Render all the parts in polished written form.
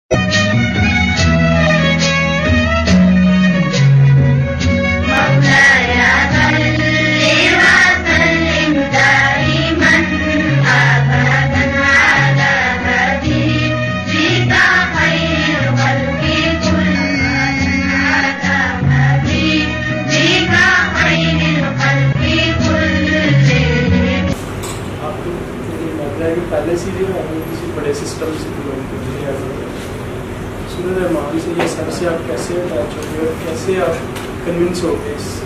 پہلے سے جو ہے کسی بڑے سسٹم سے بلانگ کرتے ہیں. سورہ رحمان سے یہ سب سے آپ کیسے اٹیچ ہو گئے اور کیسے آپ کنونس ہو گئے اس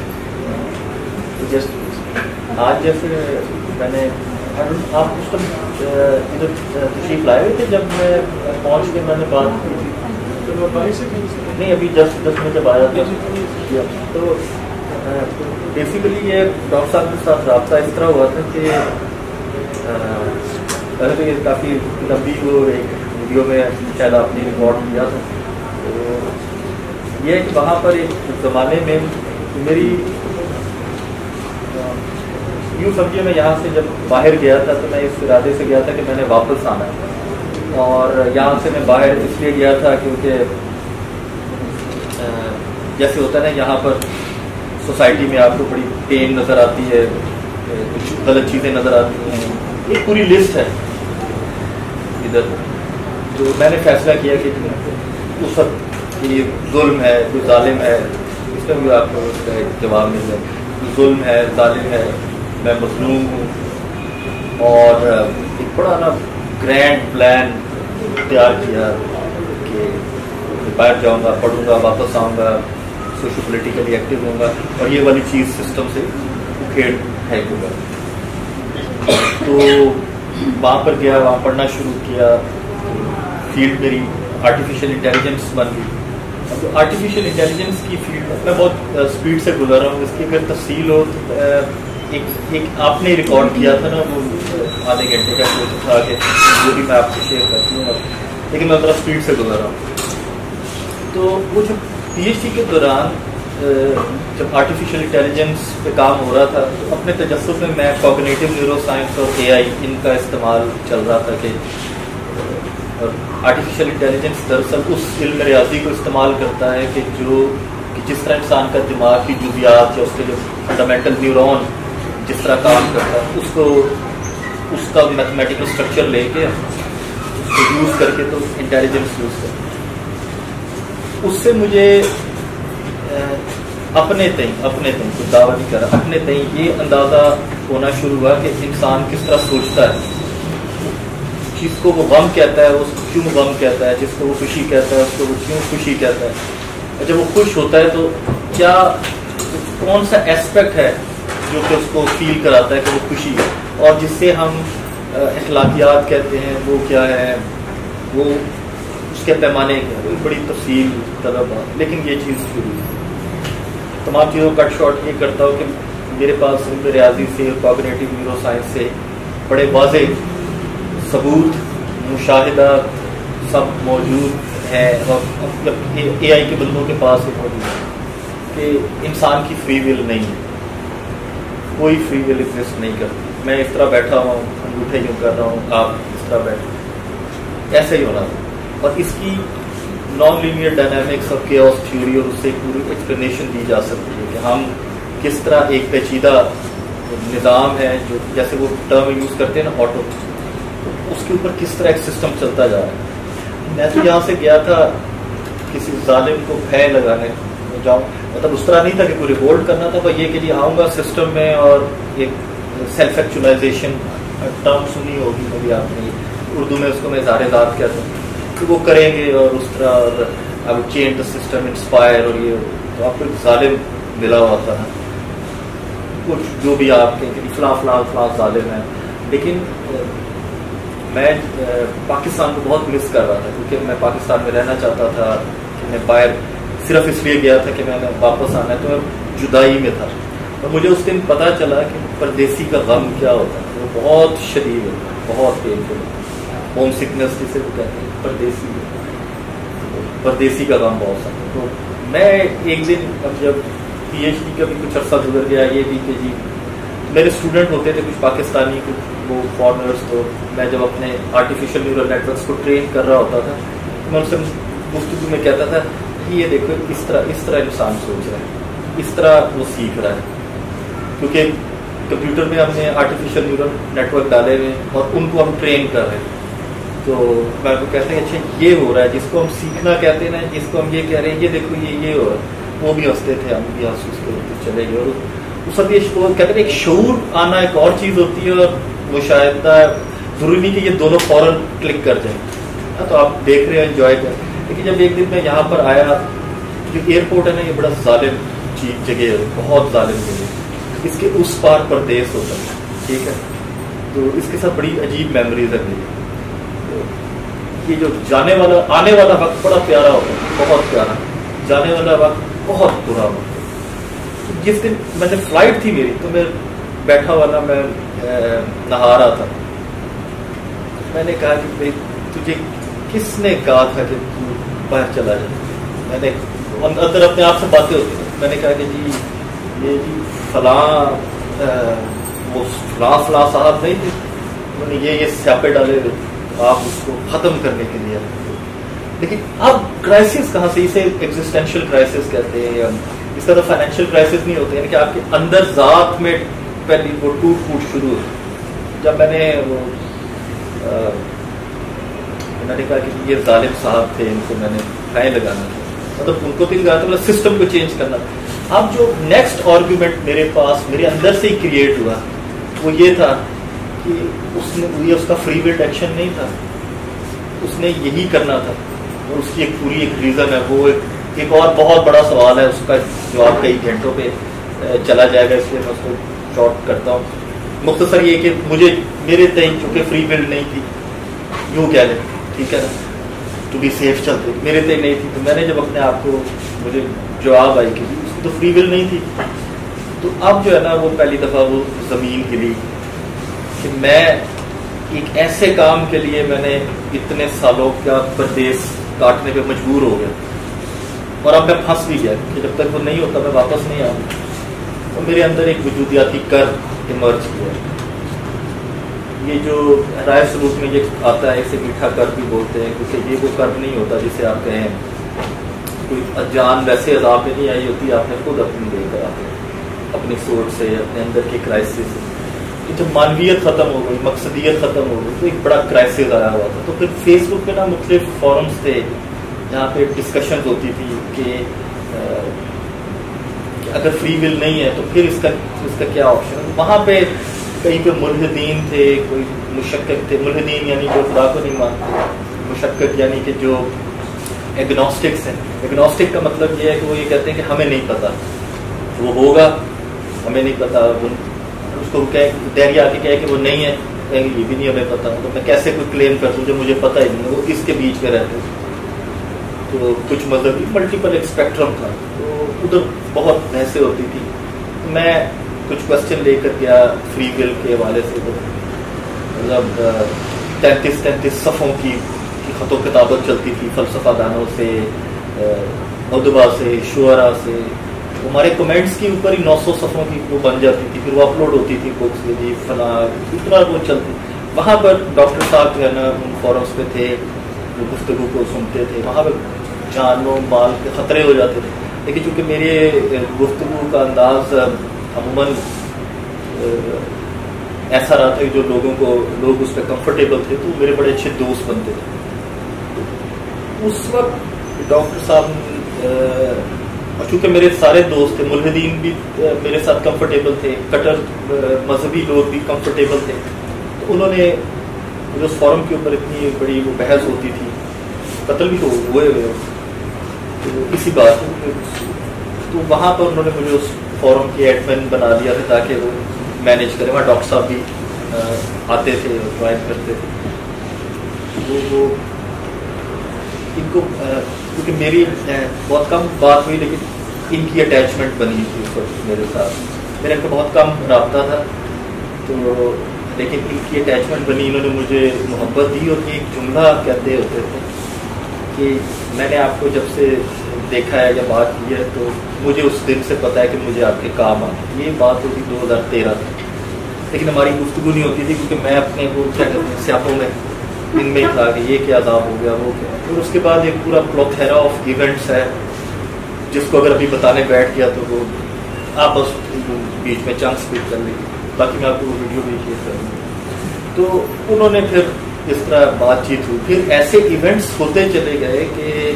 آج جیسے میں نے آپ اس وقت ادھر تشریف لائے ہوئے تھے جب میں پہنچ کے میں نے بات کی تھی نہیں ابھی جسٹ میں جب آیا تھا تو بیسیکلی یہ ڈاکٹر صاحب کے ساتھ رابطہ اس طرح ہوا تھا کہ پہلے یہ کافی لمبی وہ ایک ویڈیو میں شاید آپ نے ریکارڈ کیا تھا. تو یہ ہے کہ وہاں پر ایک زمانے میں میری یوں سمجھیے میں یہاں سے جب باہر گیا تھا تو میں اس ارادے سے گیا تھا کہ میں نے واپس آنا ہے. اور یہاں سے میں باہر اس لیے گیا تھا کیونکہ جیسے ہوتا ہے نا یہاں پر سوسائٹی میں آپ کو بڑی پین نظر آتی ہے, کچھ غلط چیزیں نظر آتی ہیں, ایک پوری لسٹ ہے ادھر. تو میں نے فیصلہ کیا کہ اس وقت یہ ظلم ہے, کوئی ظالم ہے, اس کا بھی آپ کو اس کا ایک جواب مل جائے. ظلم ہے, ظالم ہے, میں مظلوم ہوں. اور ایک بڑا نا گرینڈ پلان تیار کیا کہ باہر جاؤں گا, پڑھوں گا, واپس آؤں گا, سوشل پولیٹیکلی ایکٹیو ہوں گا اور یہ والی چیز سسٹم سے اکھیڑ پھینکوں گا. تو وہاں پر گیا, وہاں پڑھنا شروع کیا. فیلڈ میری آرٹیفیشیل انٹیلیجنس بن گئی. اب آرٹیفیشیل انٹیلیجنس کی فیلڈ میں بہت اسپیڈ سے گزر رہا ہوں. اس کی اگر تفصیل ہو تو ایک آپ نے ریکارڈ کیا تھا نا وہ آدھے گھنٹے کا کوشش تھا کہ وہ بھی میں آپ سے شیئر کرتی ہوں, لیکن میں ذرا اسپیڈ سے گزر رہا ہوں. تو وہ جو پی ایچ ڈی کے دوران جب آرٹیفیشیل انٹیلیجنس پہ کام ہو رہا تھا تو اپنے تجسس میں میں کوگنیٹو نیورو سائنس اور اے آئی ان کا استعمال چل رہا تھا کہ آرٹیفیشیل انٹیلیجنس دراصل اس علم ریاضی کو استعمال کرتا ہے کہ جس طرح انسان کا دماغ کی جزیات یا اس کے جو فنڈامنٹل نیورون جس طرح کام کرتا ہے اس کو اس کا میتھمیٹیکل اسٹرکچر لے کے اس کو یوز کر کے تو انٹیلیجنس یوز کرتا ہے. اس سے مجھے اپنے تئیں کچھ دعویٰ نہیں کر رہا, اپنے تئیں یہ اندازہ ہونا شروع ہوا کہ انسان کس طرح سوچتا ہے. جس کو وہ غم کہتا ہے اس کو کیوں غم کہتا ہے, جس کو وہ خوشی کہتا ہے اس کو وہ کیوں خوشی کہتا ہے, اور جب وہ خوش ہوتا ہے تو کیا کون سا ایسپیکٹ ہے جو کہ اس کو فیل کراتا ہے کہ وہ خوشی ہے, اور جس سے ہم اخلاقیات کہتے ہیں وہ کیا ہے, وہ اس کے پیمانے بڑی تفصیل طلب ہے. لیکن یہ چیز شروع ہے. تمام چیزوں کٹ شارٹ یہ کرتا ہوں کہ میرے پاس علم ریاضی سے کوگنیٹو نیورو سائنس سے بڑے واضح ثبوت مشاہدہ سب موجود ہیں, اور اے آئی کے بندوں کے پاس بھی موجود ہے کہ انسان کی فری ول نہیں ہے, کوئی فری ول ایگزسٹ نہیں کرتی. میں اس طرح بیٹھا ہوں, انگوٹھے یوں کر رہا ہوں, آپ اس طرح بیٹھے, ایسے ہی ہونا تھا. اور اس کی non linear dynamics of chaos theory اور اس سے پوری ایکسپلینیشن دی جا سکتی ہے کہ ہم کس طرح ایک پیچیدہ نظام ہے جو جیسے وہ ٹرم یوز کرتے ہیں نا آٹو, اس کے اوپر کس طرح ایک سسٹم چلتا جا رہا ہے. میں تو یہاں سے گیا تھا کسی ظالم کو بھے لگانے جاؤں, مطلب اس طرح نہیں تھا کہ کوئی ریوولٹ کرنا تھا, پر یہ کہ جی آؤں گا سسٹم میں اور ایک سیلف ایکچولائزیشن ٹرم سنی ہوگی کبھی آپ نے, اردو میں اس کو میں اظہار ذات کہتا ہوں, کہ وہ کریں گے اور اس طرح اب چینج دا سسٹم انسپائر, اور یہ تو آپ کو ایک ظالم ملا ہوا تھا کچھ جو بھی آپ کے فلاں فلاں فلاں ظالم ہیں. لیکن میں پاکستان کو بہت مس کر رہا تھا کیونکہ میں پاکستان میں رہنا چاہتا تھا. کہ میں باہر صرف اس لیے گیا تھا کہ میں نے واپس آنا ہے, تو میں جدائی میں تھا. اور مجھے اس دن پتہ چلا کہ پردیسی کا غم کیا ہوتا ہے, وہ بہت شدید ہے, بہت پینفل, ہوم سکنس جسے وہ کہتے ہیں, پردیسی کا غم بہت سا. تو میں ایک دن اب جب پی ایچ ڈی کا بھی کچھ عرصہ گزر گیا, یہ بھی کہ جی میرے اسٹوڈنٹ ہوتے تھے کچھ پاکستانی, کچھ وہ فارنرس. تو میں جب اپنے آرٹیفیشیل نیورل نیٹورکس کو ٹرین کر رہا ہوتا تھا میں ان سے گفتگو میں کہتا تھا کہ یہ دیکھو اس طرح انسان سوچ رہا ہے، اس طرح وہ سیکھ رہا ہے، کیونکہ کمپیوٹر میں ہم نے آرٹیفیشیل نیورل نیٹ ورک ڈالے ہوئے اور ان کو ہم ٹرین کر رہے ہیں. تو میں کو کہتے ہیں اچھا یہ ہو رہا ہے جس کو ہم سیکھنا کہتے ہیں نا، جس کو ہم یہ کہہ رہے ہیں یہ دیکھو یہ ہو رہا ہے. وہ بھی ہنستے تھے، ہم بھی ہنس کے چلے گئے. اور اس وقت یہ کہتے ہیں ایک شعور آنا ایک اور چیز ہوتی ہے، اور مشاہدہ ضروری نہیں کہ یہ دونوں فوراً کلک کر جائیں. تو آپ دیکھ رہے ہیں، انجوائے کریں. لیکن جب ایک دن میں یہاں پر آیا، جو ایئرپورٹ ہے نا، یہ بڑا ظالم جگہ ہے، بہت ظالم جگہ ہے. اس کے اس پار پردیس ہوتا ہے، ٹھیک ہے. تو اس کے ساتھ بڑی عجیب میموریز ہے میری. یہ جو جانے والا آنے والا وقت بڑا پیارا ہوتا ہے، بہت پیارا. جانے والا وقت بہت برا ہوتا ہے. جس دن میں نے فلائٹ تھی میری، تو میں بیٹھا ہوا نا، میں نہا رہا تھا. میں نے کہا کہ بھائی تجھے کس نے کہا تھا کہ تو باہر چلا جائے. میں نے اندر اپنے آپ سے باتیں ہوتی ہیں. میں نے کہا کہ یہ فلاں وہ فلاں صاحب نہیں تھے، انہوں نے یہ سیاپے ڈالے آپ اس کو ختم کرنے کے لیے. لیکن اب کرائسس کہاں سے؟ اسے ایگزسٹینشیل کرائسس کہتے ہیں. یا اس کا تو فائنینشیل کرائسس نہیں ہوتے، یعنی کہ آپ کے اندر ذات میں پہلی وہ ٹوٹ پھوٹ شروع ہوئی. جب میں نے کہا کہ یہ ظالم صاحب تھے، ان کو میں نے پھائیں لگانا تھا، مطلب ان کو تو لگانا تھا، مطلب سسٹم کو چینج کرنا. اب جو نیکسٹ آرگیومنٹ میرے پاس میرے اندر سے ہی کریٹ ہوا، وہ یہ تھا کہ اس کا فری ول ایکشن نہیں تھا، اس نے یہی کرنا تھا. اور اس کی ایک پوری ایک ریزن ہے. وہ ایک اور بہت بڑا سوال ہے، اس کا جواب کئی گھنٹوں پہ چلا جائے گا، اس لیے میں اس کو شارٹ کرتا ہوں. مختصر یہ کہ مجھے میرے تئیں چونکہ فری ول نہیں تھی، یوں کہہ لیں، ٹھیک ہے نا، ٹو بی سیف چلتے، میرے تئیں نہیں تھی. تو میں نے جب اپنے آپ کو مجھے جواب آئی کہ اس کی تو فری ول نہیں تھی، تو اب جو ہے نا وہ پہلی دفعہ وہ زمین ہلی کہ میں ایک ایسے کام کے لیے میں نے اتنے سالوں کا پردیس کاٹنے پہ مجبور ہو گیا. اور اب میں پھنس بھی گیا کہ جب تک وہ نہیں ہوتا میں واپس نہیں آؤں. تو میرے اندر ایک وجودیاتی کر ایمرج کیا. یہ جو رائے سلوک میں یہ آتا ہے، اسے میٹھا کر بھی بولتے ہیں، کیونکہ یہ وہ کر نہیں ہوتا جسے آپ کہیں کوئی جان ویسے عذاب میں نہیں آئی ہوتی، آپ نے خود اپنی دے کر آتے اپنی سوچ سے، اپنے اندر کے کرائسس سے. جب معنویت ختم ہو گئی، مقصدیت ختم ہو گئی، تو ایک بڑا کرائسس آیا ہوا تھا. تو پھر فیس بک پہ نا مختلف فورمز تھے جہاں پہ ڈسکشن ہوتی تھی کہ اگر فری ول نہیں ہے تو پھر اس کا کیا آپشن ہے. وہاں پہ کہیں پہ ملحدین تھے، کوئی مشکک تھے. ملحدین یعنی جو خدا کو نہیں مانتے، مشکک یعنی کہ جو ایگنوسٹکس ہیں. ایگنوسٹک کا مطلب یہ ہے کہ وہ یہ کہتے ہیں کہ ہمیں نہیں پتا، وہ ہوگا ہمیں نہیں پتا. اس کو دہری آ کے کہے کہ وہ نہیں ہے، کہیں گے یہ بھی نہیں ہمیں پتا. تو میں کیسے کوئی کلیم کر دوں جب مجھے پتا ہی نہیں ہے. وہ اس کے بیچ میں رہتے. تو کچھ مذہبی ملٹیپل ایک اسپیکٹرم تھا، تو ادھر بہت بحثیں ہوتی تھی. میں کچھ کوشچن لے کر گیا فری ول کے حوالے سے. مطلب 33 صفوں کی خط و کتابت چلتی تھی فلسفہ دانوں سے، ادبا سے، شعراء سے. ہمارے کمنٹس کے اوپر ہی 900 صفوں کی وہ بن جاتی تھی، پھر وہ اپلوڈ ہوتی تھی بکس میں، جی فلاں اتنا وہ چلتی. وہاں پر ڈاکٹر صاحب جو ہے نا ان فورمس پہ تھے، وہ گفتگو کو سنتے تھے. وہاں پہ جان و مال کے خطرے ہو جاتے تھے. لیکن چونکہ میرے گفتگو کا انداز عموماً ایسا رہا تھا کہ جو لوگ اس پہ کمفرٹیبل تھے، تو میرے بڑے اچھے دوست بنتے تھے. اس وقت ڈاکٹر صاحب، چونکہ میرے سارے دوست تھے، ملحدین بھی میرے ساتھ کمفرٹیبل تھے، کٹر مذہبی لوگ بھی کمفرٹیبل تھے. تو انہوں نے اس فورم کے اوپر اتنی بڑی وہ بحث ہوتی تھی، قتل بھی تو ہوئے اسی بات. تو وہاں پر انہوں نے مجھے اس فورم کی ایڈمن بنا دیا تھا تاکہ وہ مینیج کرے. وہاں ڈاکٹر صاحب بھی آتے تھے، جوائن کرتے تھے. وہ ان کو کیونکہ میری بہت کم بات ہوئی، لیکن ان کی اٹیچمنٹ بنی تھی اس وقت میرے ساتھ. میرا ان کا بہت کم رابطہ تھا، تو لیکن ان کی اٹیچمنٹ بنی. انہوں نے مجھے محبت دی. اور ایک جملہ کہتے ہوتے تھے کہ میں نے آپ کو جب سے دیکھا ہے یا بات کی ہے تو مجھے اس دن سے پتا ہے کہ مجھے آپ کے کام آنا. یہ بات ہوتی 2013 میں، لیکن ہماری گفتگو نہیں ہوتی تھی کیونکہ میں اپنے وہ کیا کہتے ہیں سیاپوں میں ان میں تھا کہ یہ کیا عذاب ہو گیا وہ کیا. اور اس کے بعد ایک پورا پلوتھیرا آف ایونٹس ہے جس کو اگر ابھی بتانے بیٹھ گیا تو وہ آپ بس بیچ میں چانس سپیٹ کر لیں. باقی میں آپ کو وہ ویڈیو بھی شیئر کروں گا. تو انہوں نے پھر اس طرح بات چیت ہوئی. پھر ایسے ایونٹس ہوتے چلے گئے کہ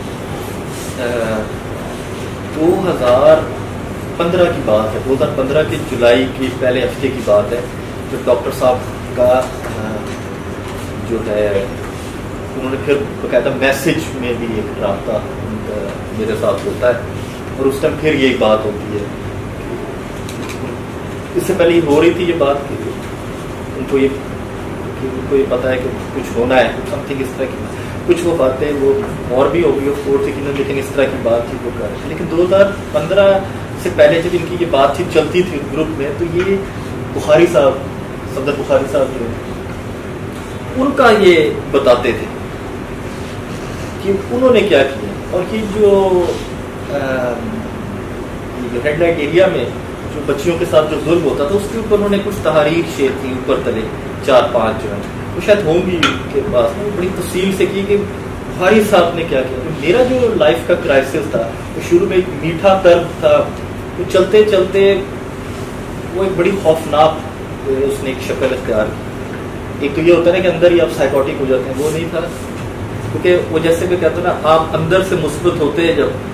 2015 کی بات ہے, 2015 کے جولائی کی پہلے ہفتے کی بات ہے, جو ڈاکٹر صاحب کا جو ہے انہوں نے پھر باقاعدہ میسج میں بھی ایک رابطہ میرے ساتھ ہوتا ہے, اور اس ٹائم پھر یہی بات ہوتی ہے. اس سے پہلے ہو رہی تھی یہ بات کہ ان کو یہ پتا ہے کہ کچھ ہونا ہے, سم تھنگ اس طرح کی کچھ وہ باتیں وہ اور بھی ہوگی آف کورس, لیکن اس طرح کی بات تھی وہ کر رہے. لیکن 2015 سے پہلے جب ان کی یہ بات چیت چلتی تھی گروپ میں, تو یہ بخاری صاحب, صدر بخاری صاحب جو ان کا یہ بتاتے تھے کہ انہوں نے کیا کیا, اور کہ جو ریڈ لائٹ ایریا میں جو بچیوں کے ساتھ جو ظلم ہوتا تھا اس کے اوپر انہوں نے کچھ تحریر شیئر کی اوپر تلے 4-5 جو ہے وہ شاید ہوں گی ان کے پاس, بڑی تفصیل سے کی کہ بخاری صاحب نے کیا کیا. میرا جو لائف کا کرائسس تھا وہ شروع میں ایک میٹھا ترک تھا, وہ چلتے چلتے وہ ایک بڑی خوفناک اس نے ایک شکل اختیار کی. ایک تو یہ ہوتا ہے نا کہ اندر ہی آپ سائیکوٹک ہو جاتے ہیں, وہ نہیں تھا, کیونکہ وہ جیسے میں کہتا ہوں نا آپ اندر سے مثبت ہوتے ہیں جب,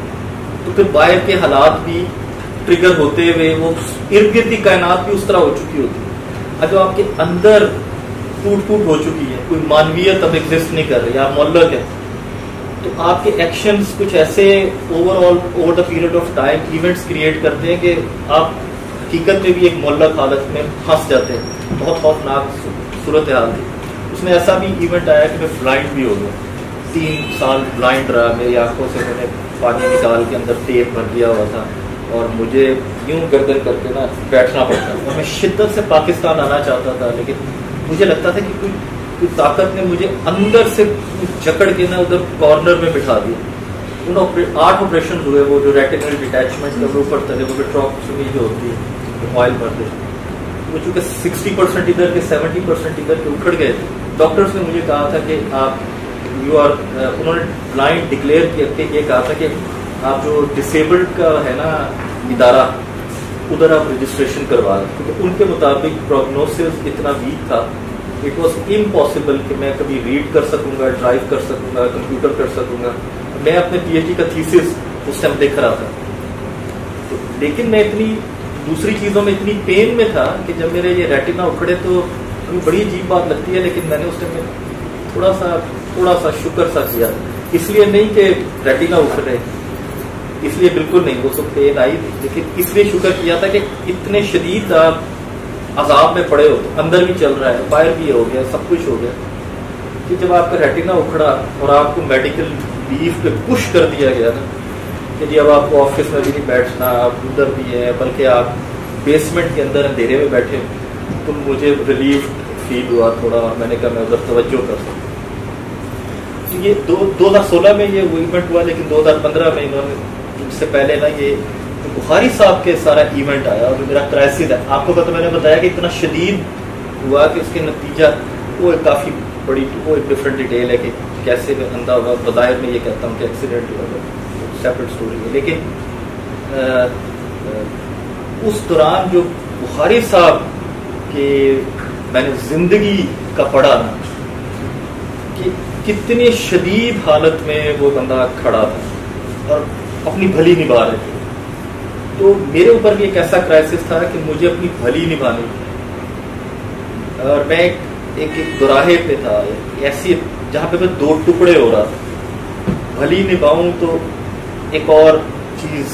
تو پھر باہر کے حالات بھی ٹریگر ہوتے ہوئے وہ ارد گرد کی کائنات بھی اس طرح ہو چکی ہوتی ہے. جو آپ کے اندر ٹوٹ پھوٹ ہو چکی ہے, کوئی مانویت اب ایگزسٹ نہیں کر رہی, آپ معلق ہیں, تو آپ کے ایکشنز کچھ ایسے over the period of time events create کرتے ہیں کہ آپ حقیقت میں بھی ایک معلق حالت میں پھنس جاتے ہیں. بہت خوفناک صورتحال تھی. اس میں ایسا بھی ایونٹ آیا کہ میں بلائنڈ بھی ہو گیا, 3 سال بلائنڈ رہا, میری آنکھوں سے میں نے پانی نکال کے اندر ٹیپ بھر دیا ہوا تھا, اور مجھے یوں گردن کر کے نا بیٹھنا پڑتا, اور میں شدت سے پاکستان آنا چاہتا تھا, لیکن مجھے لگتا تھا کہ کوئی طاقت نے مجھے اندر سے جکڑ کے نا ادھر کارنر میں بٹھا دیا. ان 8 آپریشن ہوئے, وہ جو ریٹینل ڈیٹیچمنٹ کا اوپر تلے وہ ٹراپسومی جو ہوتی ہے آئل بھرتے, وہ چونکہ 60% ادھر کے 70% ادھر کے اکھڑ گئے تھے. ڈاکٹرس نے مجھے کہا تھا کہ آپ یو آر, انہوں نے بلائنڈ ڈکلیئر کر کے یہ کہا تھا کہ آپ جو ڈسیبلڈ کا ہے نا ادارہ ادھر آپ رجسٹریشن کروا دیں, کیونکہ ان کے مطابق پروگنوسس اتنا ویک تھا, اٹ واز امپاسبل کہ میں کبھی ریڈ کر سکوں گا, ڈرائیو کر سکوں گا, کمپیوٹر کر سکوں گا. میں اپنے پی ایچ ڈی کا تھیسس اس ٹائم دیکھ رہا تھا, لیکن میں اتنی دوسری چیزوں میں اتنی پین میں تھا کہ جب میرے یہ ریٹینا اکھڑے تو بڑی عجیب بات لگتی ہے, لیکن میں نے اس ٹائم تھوڑا سا شکر سا کیا, اس لیے نہیں کہ ریٹینا اکھڑے, اس لیے بالکل نہیں, وہ سب پین آئی تھی, لیکن اس لیے شکر کیا تھا کہ اتنے شدید آپ عذاب میں پڑے ہو, اندر بھی چل رہا ہے, باہر بھی ہو گیا, سب کچھ ہو گیا, کہ جب آپ کا ریٹینا اکھڑا اور آپ کو میڈیکل لیو پہ پش کر دیا گیا نا کہ جی اب آپ کو آفس میں بھی نہیں بیٹھنا, آپ ادھر بھی ہیں, بلکہ آپ بیسمنٹ کے اندر اندھیرے میں بیٹھے, تو مجھے ریلیف فیل ہوا تھوڑا, اور میں نے کہا میں ادھر توجہ کر سکوں. یہ 2016 میں یہ وہ ایونٹ ہوا, لیکن 2015 میں انہوں نے اس سے پہلے نا یہ بخاری صاحب کے سارا ایونٹ آیا, اور میرا کرائسس ہے. آپ کو پتہ, میں نے بتایا کہ اتنا شدید ہوا کہ اس کے نتیجہ وہ کافی بڑی, وہ ایک ڈفرینٹ ڈیٹیل ہے کہ کیسے میں اندھا ہوا. بظاہر میں یہ کہتا ہوں کہ ایکسیڈنٹ ہوا, سیپریٹ اسٹوری ہے, لیکن اس دوران جو بخاری صاحب کے میں نے زندگی کا پڑھا نا کہ کتنی شدید حالت میں وہ بندہ کھڑا تھا اور اپنی بھلی نبھا رہے تھے, تو میرے اوپر بھی ایک ایسا کرائسس تھا کہ مجھے اپنی بھلی نبھانی تھی, اور میں ایک دوراہے پہ تھا ایسی جہاں پہ میں 2 ٹکڑے ہو رہا تھا. بھلی نبھاؤں تو ایک اور چیز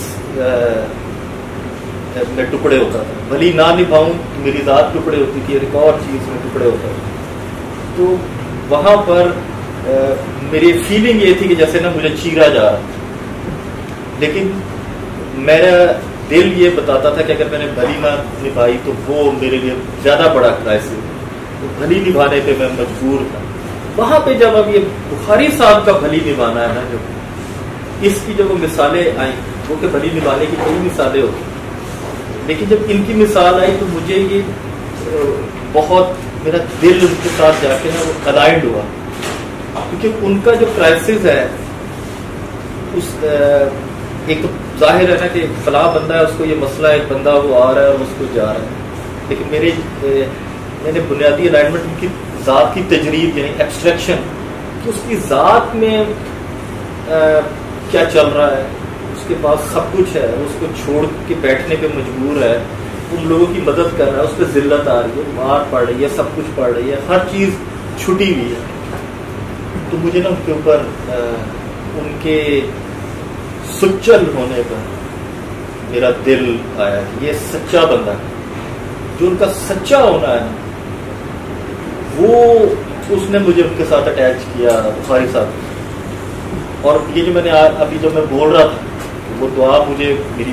میں ٹکڑے ہوتا تھا, بھلی نہ نبھاؤں تو میری ذات ٹکڑے ہوتی تھی, ایک اور چیز میں ٹکڑے ہوتا تھا. تو وہاں پر میری فیلنگ یہ تھی کہ جیسے نا مجھے چیرا جا رہا, لیکن میرا دل یہ بتاتا تھا کہ اگر میں نے بھلی نہ نبھائی تو وہ میرے لیے زیادہ بڑا کرائسس, تو بھلی نبھانے پہ میں مجبور تھا. وہاں پہ جب اب یہ بخاری صاحب کا بھلی نبھانا ہے نا, جو اس کی جو مثالیں آئیں, وہ کہ بھلی نبھانے کی کئی مثالیں ہوتی, لیکن جب ان کی مثال آئی تو مجھے یہ بہت میرا دل ان کے ساتھ جا کے نا وہ الائنڈ ہوا، کیونکہ ان کا جو کرائسس ہے اس ایک تو ظاہر ہے نا کہ فلاں بندہ ہے، اس کو یہ مسئلہ ہے، ایک بندہ وہ آ رہا ہے اور اس کو جا رہا ہے، لیکن میں نے بنیادی الائنمنٹ ان کی ذات کی تجرید یعنی ایبسٹریکشن کہ اس کی ذات میں کیا چل رہا ہے، اس کے پاس سب کچھ ہے، اس کو چھوڑ کے بیٹھنے پہ مجبور ہے، ان لوگوں کی مدد کر رہا ہے، اس پہ ذلت آ رہی ہے، مار پڑ رہی ہے، سب کچھ پڑ رہی ہے، ہر چیز چھٹی ہوئی ہے. تو مجھے نا ان کے اوپر ان کے سچل ہونے پر میرا دل آیا کہ یہ سچا بندہ ہے، جو ان کا سچا ہونا ہے وہ اس نے مجھے ان کے ساتھ اٹیچ کیا بخاری صاحب. اور یہ جو میں نے ابھی جو میں بول رہا تھا وہ دعا مجھے میری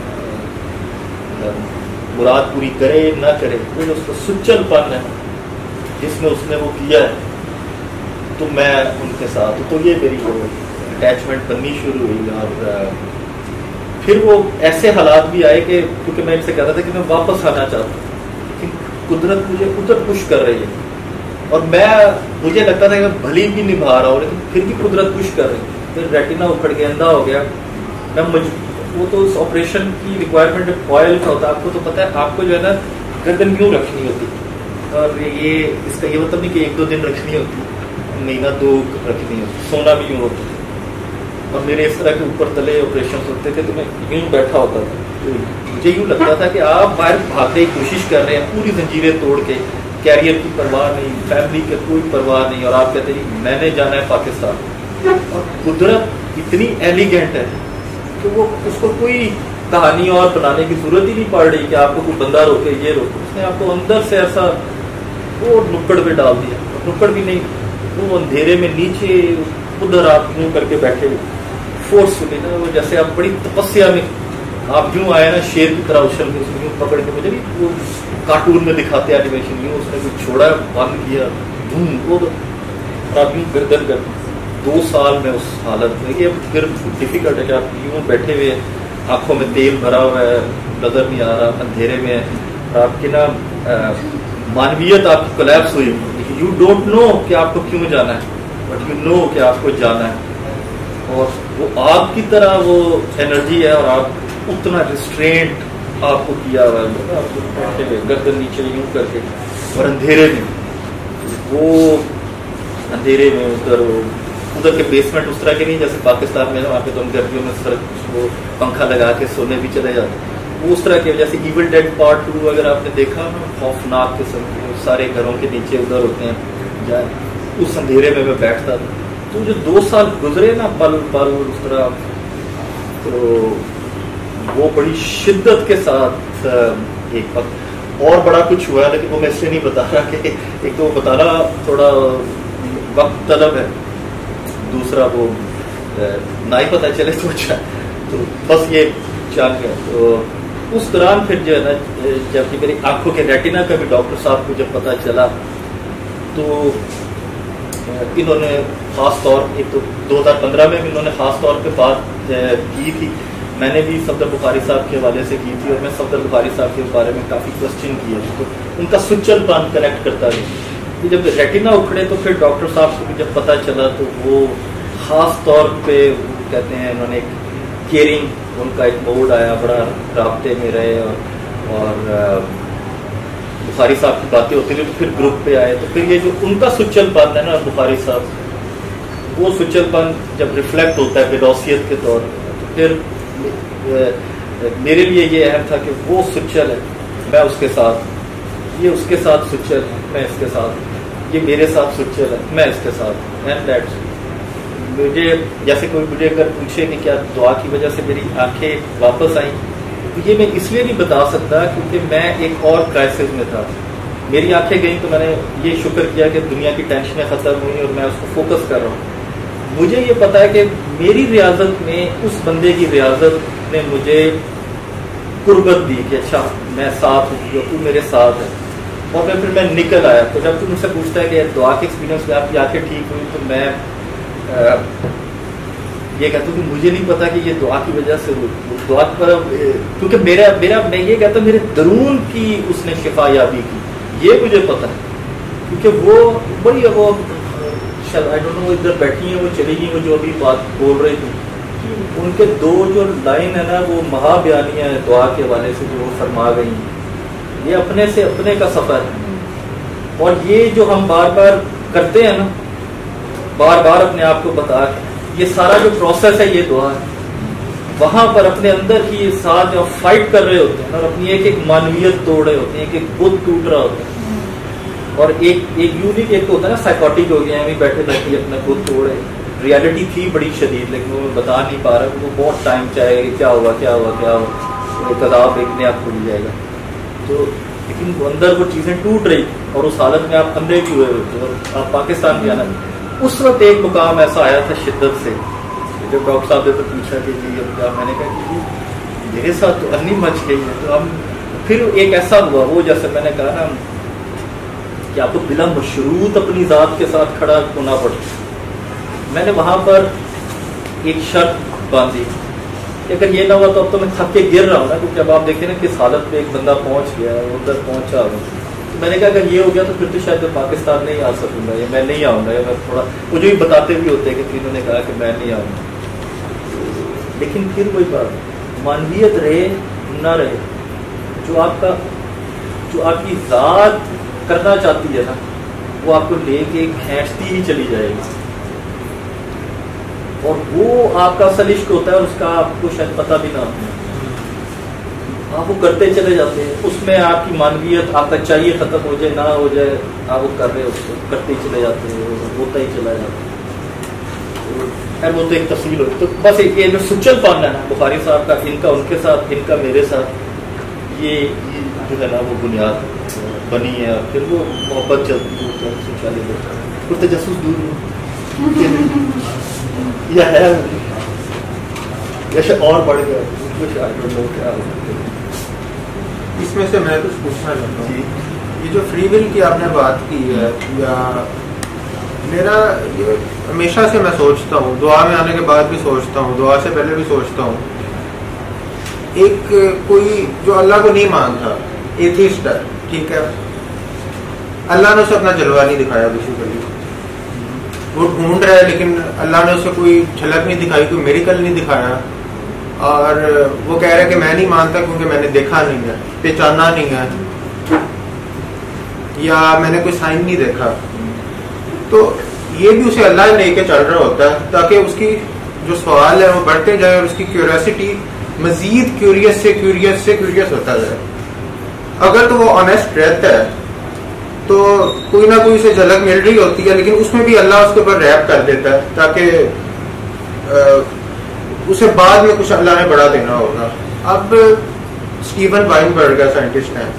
مراد پوری کرے نہ کرے، وہ جو اس کا سچل پن ہے جس میں اس نے وہ کیا ہے تو میں ان کے ساتھ، تو یہ میری وہ اٹیچمنٹ بننی شروع ہوئی. اور پھر وہ ایسے حالات بھی آئے کہ کیونکہ میں ان سے کہتا تھا کہ میں واپس آنا چاہتا ہوں لیکن قدرت مجھے ادھر پش کر رہی ہے، اور مجھے لگتا تھا کہ میں بھلی بھی نبھا رہا ہوں لیکن پھر بھی قدرت پش کر رہی ہے. پھر ریٹینا اکھڑ کے اندھا ہو گیا. وہ تو اس آپریشن کی ریکوائرمنٹ آئل کا ہوتا ہے، آپ کو تو پتہ ہے، آپ کو جو ہے نا گردن کیوں رکھنی ہوتی، اور یہ اس کا یہ مطلب نہیں کہ 1-2 دن رکھنی ہوتی، مہینہ 2 رکھنی ہوتی، سونا بھی یوں ہوتا ہے. اور میرے اس طرح کے اوپر تلے آپریشن ہوتے تھے تو میں یوں بیٹھا ہوتا تھا. تو مجھے یوں لگتا تھا کہ آپ باہر بھاگنے کی کوشش کر رہے ہیں پوری زنجیریں توڑ کے، کیریئر کی پرواہ نہیں، فیملی کی کوئی پرواہ نہیں، اور آپ کہتے ہیں میں نے جانا ہے پاکستان. اور قدرت اتنی ایلیگنٹ ہے کہ وہ اس کو کوئی کہانی اور بنانے کی ضرورت ہی نہیں پڑ رہی کہ آپ کو کوئی بندہ روکے، یہ روکے. اس نے آپ کو اندر سے ایسا وہ نکڑ پہ ڈال دیا، نکڑ بھی نہیں، وہ اندھیرے میں نیچے ادھر آپ یوں کر کے بیٹھے فورسفلی نا، وہ جیسے آپ بڑی تپسیا میں آپ یوں آئے نا شیر کی طرح اچھل کے اس کو یوں پکڑ کے، مجھے نہیں وہ کارٹون میں دکھاتے اینیمیشن، یوں اس نے کچھ چھوڑا بند کیا وہ آپ یوں گردن کر. 2 سال میں اس حالت میں، یہ پھر ڈیفیکلٹ ہے کہ آپ یوں بیٹھے ہوئے، آنکھوں میں تیل بھرا ہوا ہے، نظر نہیں آ رہا، اندھیرے میں، اور آپ کی نا مانویت آپ کی کولیپس ہوئی. یو ڈونٹ نو کہ آپ کو کیوں جانا ہے، بٹ یو نو کہ آپ کو جانا ہے. اور وہ آپ کی طرح وہ انرجی ہے، اور آپ اتنا ریسٹرینٹ آپ کو کیا ہوا ہے، آپ کو بیٹھے ہوئے گردن نیچے یوں کر کے، اور اندھیرے میں، وہ اندھیرے میں ادھر کے بیسمنٹ اس طرح کے نہیں جیسے پاکستان میں وہاں پہ تو ہم گرمیوں میں وہ پنکھا لگا کے سونے بھی چلے جاتے، وہ اس طرح کے جیسے ایول ڈیڈ پارٹ 2 اگر آپ نے دیکھا نا، خوفناک قسم کے سارے گھروں کے نیچے ادھر ہوتے ہیں، اس اندھیرے میں بیٹھتا تھا. تو جو 2 سال گزرے نا پل پل اس طرح، تو وہ بڑی شدت کے ساتھ ایک وقت اور بڑا کچھ ہوا، لیکن وہ میں اس لیے نہیں بتا رہا کہ ایک تو وہ بتانا تھوڑا وقت طلب ہے، دوسرا وہ نہ ہی پتہ چلے تو اچھا. تو بس یہ چل گیا. تو اس دوران پھر جو ہے نا جب کہ میری آنکھوں کے ریٹینا کا بھی ڈاکٹر صاحب کو جب پتہ چلا تو انہوں نے خاص طور ایک تو 2015 میں بھی انہوں نے خاص طور پہ بات کی تھی، میں نے بھی صفدر بخاری صاحب کے حوالے سے کی تھی، اور میں صفدر بخاری صاحب کے بارے میں کافی کوشچن کیے، تو ان کا سچل پن کنیکٹ کرتا رہی. جب ریٹینا اکھڑے تو پھر ڈاکٹر صاحب کو بھی جب پتہ چلا تو وہ خاص طور پہ کہتے ہیں انہوں نے ایک کیئرنگ، ان کا ایک موڈ آیا، بڑا رابطے میں رہے، اور بخاری صاحب کی باتیں ہوتی رہی، تو پھر گروپ پہ آئے. تو پھر یہ جو ان کا سچل پن ہے نا بخاری صاحب، وہ سچل پن جب ریفلیکٹ ہوتا ہے فلوسیت کے طور پر، تو پھر میرے لیے یہ اہم تھا کہ وہ سچل ہے، میں اس کے ساتھ، یہ اس کے ساتھ سچل ہے، میں اس کے ساتھ، یہ میرے ساتھ سچل ہے، میں اس کے ساتھ. اینڈ دیٹس مجھے جیسے کوئی مجھے اگر پوچھے کہ کیا دعا کی وجہ سے میری آنکھیں واپس آئیں، تو یہ میں اس لیے نہیں بتا سکتا کیونکہ میں ایک اور کرائسس میں تھا. میری آنکھیں گئیں تو میں نے یہ شکر کیا کہ دنیا کی ٹینشنیں ختم ہوئی اور میں اس کو فوکس کر رہا ہوں. مجھے یہ پتا ہے کہ میری ریاضت میں اس بندے کی ریاضت نے مجھے قربت دی کہ اچھا میں ساتھ ہوں، جو تو میرے ساتھ ہے. اور پھر میں نکل آیا. تو جب تو مجھ سے پوچھتا ہے کہ دعا کے ایکسپیرینس میں آپ کی آنکھیں ٹھیک ہوئی، تو میں یہ کہتا ہوں کہ مجھے نہیں پتا کہ یہ دعا کی وجہ سے دعا پر، کیونکہ میرا میں یہ کہتا ہوں میرے درون کی اس نے شفا یابی کی، یہ مجھے پتا ہے. کیونکہ وہ وہی ہے، وہ آئی ڈونٹ نو ادھر بیٹھی ہیں، وہ چلی گئی، وہ جو ابھی بات بول رہی تھی، ان کے دو جو لائن ہے نا وہ مہا بیانیہ ہے دعا کے حوالے سے جو وہ فرما گئی ہیں، یہ اپنے سے اپنے کا سفر ہے، اور یہ جو ہم بار بار کرتے ہیں نا، بار بار اپنے آپ کو بتا کے، یہ سارا جو پروسیس ہے یہ دعا ہے، وہاں پر اپنے اندر کی ساتھ جو فائٹ کر رہے ہوتے ہیں اور اپنی ایک ایک مانویت توڑ رہے ہوتے ہیں، ایک ایک بت ٹوٹ رہا ہوتا ہے، اور ایک یونیک ایک تو ہوتا ہے نا سائیکوٹک ہو گیا ہے، بیٹھے بیٹھے اپنا بت توڑے، ریالٹی تھی بڑی شدید لیکن وہ بتا نہیں پا رہا، وہ بہت ٹائم چاہے گا، کیا ہوا کیا ہوا کیا ہوا، ایک عذاب ایک نے آپ کھل جائے گا، تو لیکن وہ اندر وہ چیزیں ٹوٹ رہی اور اس حالت میں آپ اندھے کیے ہوئے ہوتے، اور آپ پاکستان بھی آنا، اس وقت ایک مقام ایسا آیا تھا شدت سے، جب ڈاکٹر صاحب نے تو پوچھا کہ جی اب کیا، میں نے کہا کہ جی میرے ساتھ تو انی مچ گئی ہے، تو ہم پھر ایک ایسا ہوا، وہ جیسے میں نے کہا نا کہ آپ کو بلا مشروط اپنی ذات کے ساتھ کھڑا ہونا پڑتا، میں نے وہاں پر ایک شرط باندھی کہ اگر یہ نہ ہوا تو اب تو میں تھک کے گر رہا ہوں نا، کیونکہ اب آپ دیکھیں نا کس حالت میں ایک بندہ پہنچ گیا ہے، ادھر پہنچا ہوا، تو میں نے کہا اگر یہ ہو گیا تو پھر تو شاید میں پاکستان نہیں آ سکوں گا، یا میں نہیں آؤں گا، یا میں تھوڑا مجھے بھی بتاتے بھی ہوتے کہ انہوں نے کہا کہ میں نہیں آؤں گا، لیکن پھر کوئی بات مانویت رہے نہ رہے، جو آپ کی ذات کرنا چاہتی ہے نا وہ آپ کو لے کے کھینچتی ہی چلی جائے گی، اور وہ آپ کا اصل عشق ہوتا ہے، اس کا آپ کو شاید پتہ بھی نہ ہوتا، آپ وہ کرتے چلے جاتے ہیں، اس میں آپ کی مانویت، آپ کا چاہیے ختم ہو جائے نہ ہو جائے، آپ وہ کر رہے ہو کرتے ہی چلے جاتے ہیں، ہوتا ہی چلا جاتا ہے، وہ تو ایک تفصیل ہوتی، تو بس یہ جو سچل پانا ہے بخاری صاحب کا، ان کا ان کے ساتھ، ان کا میرے ساتھ، یہ جو ہے نا وہ بنیاد بنی ہے، اور پھر وہ محبت چلتی ہے، سچالی پھر تجسس دور یا ہے جیسے اور بڑھ گیا کیا، اس میں سے میں کچھ پوچھنا چاہتا ہوں، یہ جو فری ول کی آپ نے بات کی ہے، یا میرا ہمیشہ سے میں سوچتا ہوں، دعا میں آنے کے بعد بھی سوچتا ہوں، دعا سے پہلے بھی سوچتا ہوں، ایک کوئی جو اللہ کو نہیں مانتا، ایتھیسٹ ہے، ٹھیک ہے، اللہ نے اسے اپنا جلوہ نہیں دکھایا، بیسیکلی وہ ڈھونڈ رہا ہے لیکن اللہ نے اسے کوئی جھلک نہیں دکھائی، کوئی میریکل نہیں دکھایا، اور وہ کہہ رہا ہے کہ میں نہیں مانتا کیونکہ میں نے دیکھا نہیں ہے، پہچانا نہیں ہے، یا میں نے کوئی سائن نہیں دیکھا، تو یہ بھی اسے اللہ لے کے چل رہا ہوتا ہے تاکہ اس کی جو سوال ہے وہ بڑھتے جائے اور اس کی کیوریاسٹی مزید کیوریس ہوتا جائے. اگر تو وہ آنےسٹ رہتا ہے تو کوئی نہ کوئی اسے جھلک مل رہی ہوتی ہے, لیکن اس میں بھی اللہ اس کے اوپر ریپ کر دیتا ہے تاکہ اسے بعد میں کچھ اللہ نے بڑا دینا ہوگا. اب اسٹیون وائنبرگ ہے, سائنٹسٹ ہیں,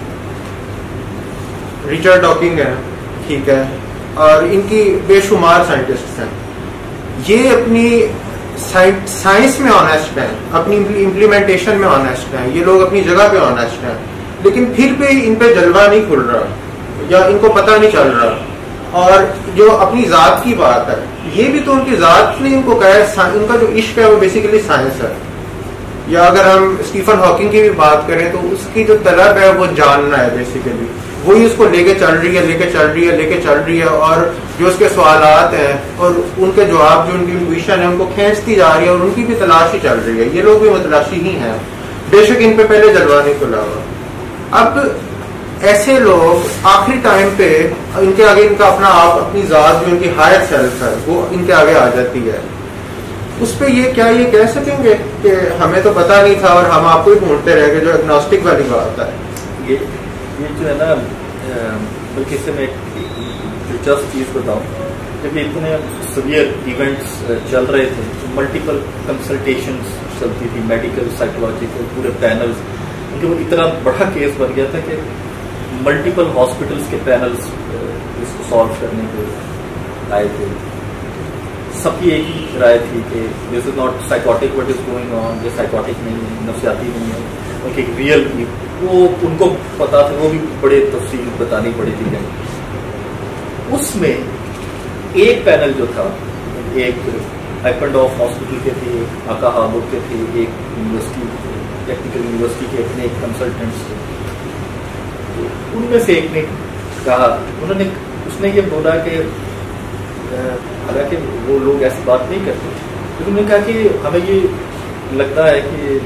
ریچرڈ ڈاکنگ ہے, ٹھیک ہے, اور ان کی بے شمار سائنٹسٹ ہیں. یہ اپنی سائنس میں آنےسٹ ہیں, اپنی امپلیمنٹیشن میں آنےسٹ ہیں, یہ لوگ اپنی جگہ پہ آنےسٹ ہیں, لیکن پھر بھی ان پہ جلوہ نہیں کھل رہا یا ان کو پتہ نہیں چل رہا. اور جو اپنی ذات کی بات ہے, یہ بھی تو ان کی ذات نے ان کو کہا ہے, ان کا جو عشق ہے وہ بیسیکلی سائنس ہے. یا اگر ہم اسٹیفن ہاکنگ کی بھی بات کریں تو اس کی جو طلب ہے وہ جاننا ہے, بیسیکلی وہی اس کو لے کے چل رہی ہے, اور جو اس کے سوالات ہیں اور ان کے جواب, جو ان کی انٹویشن ہے, ان کو کھینچتی جا رہی ہے, اور ان کی بھی تلاش ہی چل رہی ہے. یہ لوگ بھی متلاشی ہی ہیں, بے شک ان پہ پہلے جلوہ نہیں کھلا ہوا. اب ایسے لوگ آخری ٹائم پہ ان کے آگے ان کا اپنا آپ, اپنی ذات جو ان کی ہائر سیلف ہے وہ ان کے آگے آ جاتی ہے. اس پہ یہ کیا یہ کہہ سکیں گے کہ ہمیں تو پتہ نہیں تھا اور ہم آپ کو ہی ڈھونڈتے رہ گئے, جو ایگنوسٹک والی بات ہے. یہ جو ہے نا, بلکہ اس سے میں ایک دلچسپ چیز بتاؤں. جب اتنے سویئر ایونٹس چل رہے تھے, ملٹیپل کنسلٹیشنس چلتی تھی, میڈیکل, سائیکولوجیکل, پورے پینلز, کیونکہ وہ اتنا بڑا کیس بن گیا تھا کہ ملٹیپل ہاسپٹلس کے پینلز اس کو سالو کرنے کے آئے تھے. سب کی ایک ہی رائے تھی کہ this is not psychotic what is going on, یہ سائیکوٹک نہیں ہے, نفسیاتی نہیں ہے, بلکہ ایک ریئل, وہ ان کو پتا تھا, وہ بھی بڑے تفصیل بتانی پڑی تھی. اس میں ایک پینل جو تھا, ایک ایپنڈاف ہاسپٹل کے تھے, ایک آقا ہابور کے تھے, ایک یونیورسٹی, ٹیکنیکل یونیورسٹی کے اپنے ایک کنسلٹنٹس تھے. ان میں سے ایک نے کہا انہوں نے اس نے یہ بولا کہ حالانکہ وہ لوگ ایسی بات نہیں کرتے، لیکن انہوں نے کہا کہ ہمیں یہ لگتا ہے کہ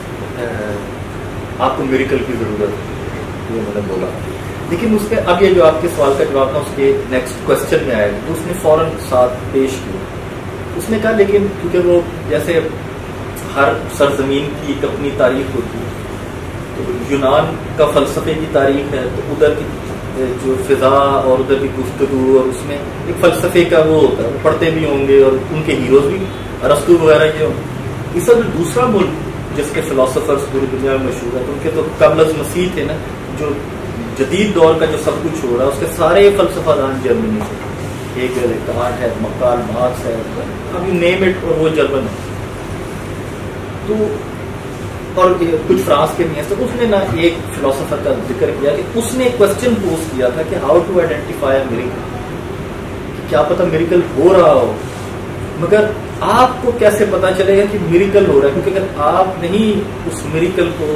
آپ کو میریکل کی ضرورت ہے، یہ انہوں نے بولا. لیکن اس کے اب یہ جو آپ کے سوال کا جواب تھا اس کے نیکسٹ کوشچن میں آئے تو اس نے فوراً ساتھ پیش کیا. اس نے کہا لیکن کیونکہ وہ جیسے ہر سرزمین کی ایک اپنی تاریخ ہوتی ہے، تو یونان کا فلسفے کی تاریخ ہے، تو ادھر کی جو فضا اور ادھر کی گفتگو اور اس میں ایک فلسفے کا وہ ہوتا ہے، وہ پڑھتے بھی ہوں گے اور ان کے ہیروز بھی ارسطو وغیرہ کے ہوں. اس وقت دوسرا ملک جس کے فلاسفرز پوری دنیا میں مشہور ہے، تو ان کے تو قبل از مسیح تھے نا، جو جدید دور کا جو سب کچھ ہو رہا ہے اس کے سارے فلسفہ دان جرمنی سے، ہیگل ہے، کانٹ ہے، مکال مارکس ہے، ابھی نیم اٹ، اور وہ جرمن ہے. تو اور کچھ فرانس کے بھی ہیں. تو اس نے نا ایک فلاسفر کا ذکر کیا کہ اس نے ایک کوشچن پوز کیا تھا کہ how to identify a miracle, کیا پتہ میریکل ہو رہا ہو، مگر آپ کو کیسے پتا چلے گا کہ میریکل ہو رہا ہے؟ کیونکہ اگر آپ نہیں اس میریکل کو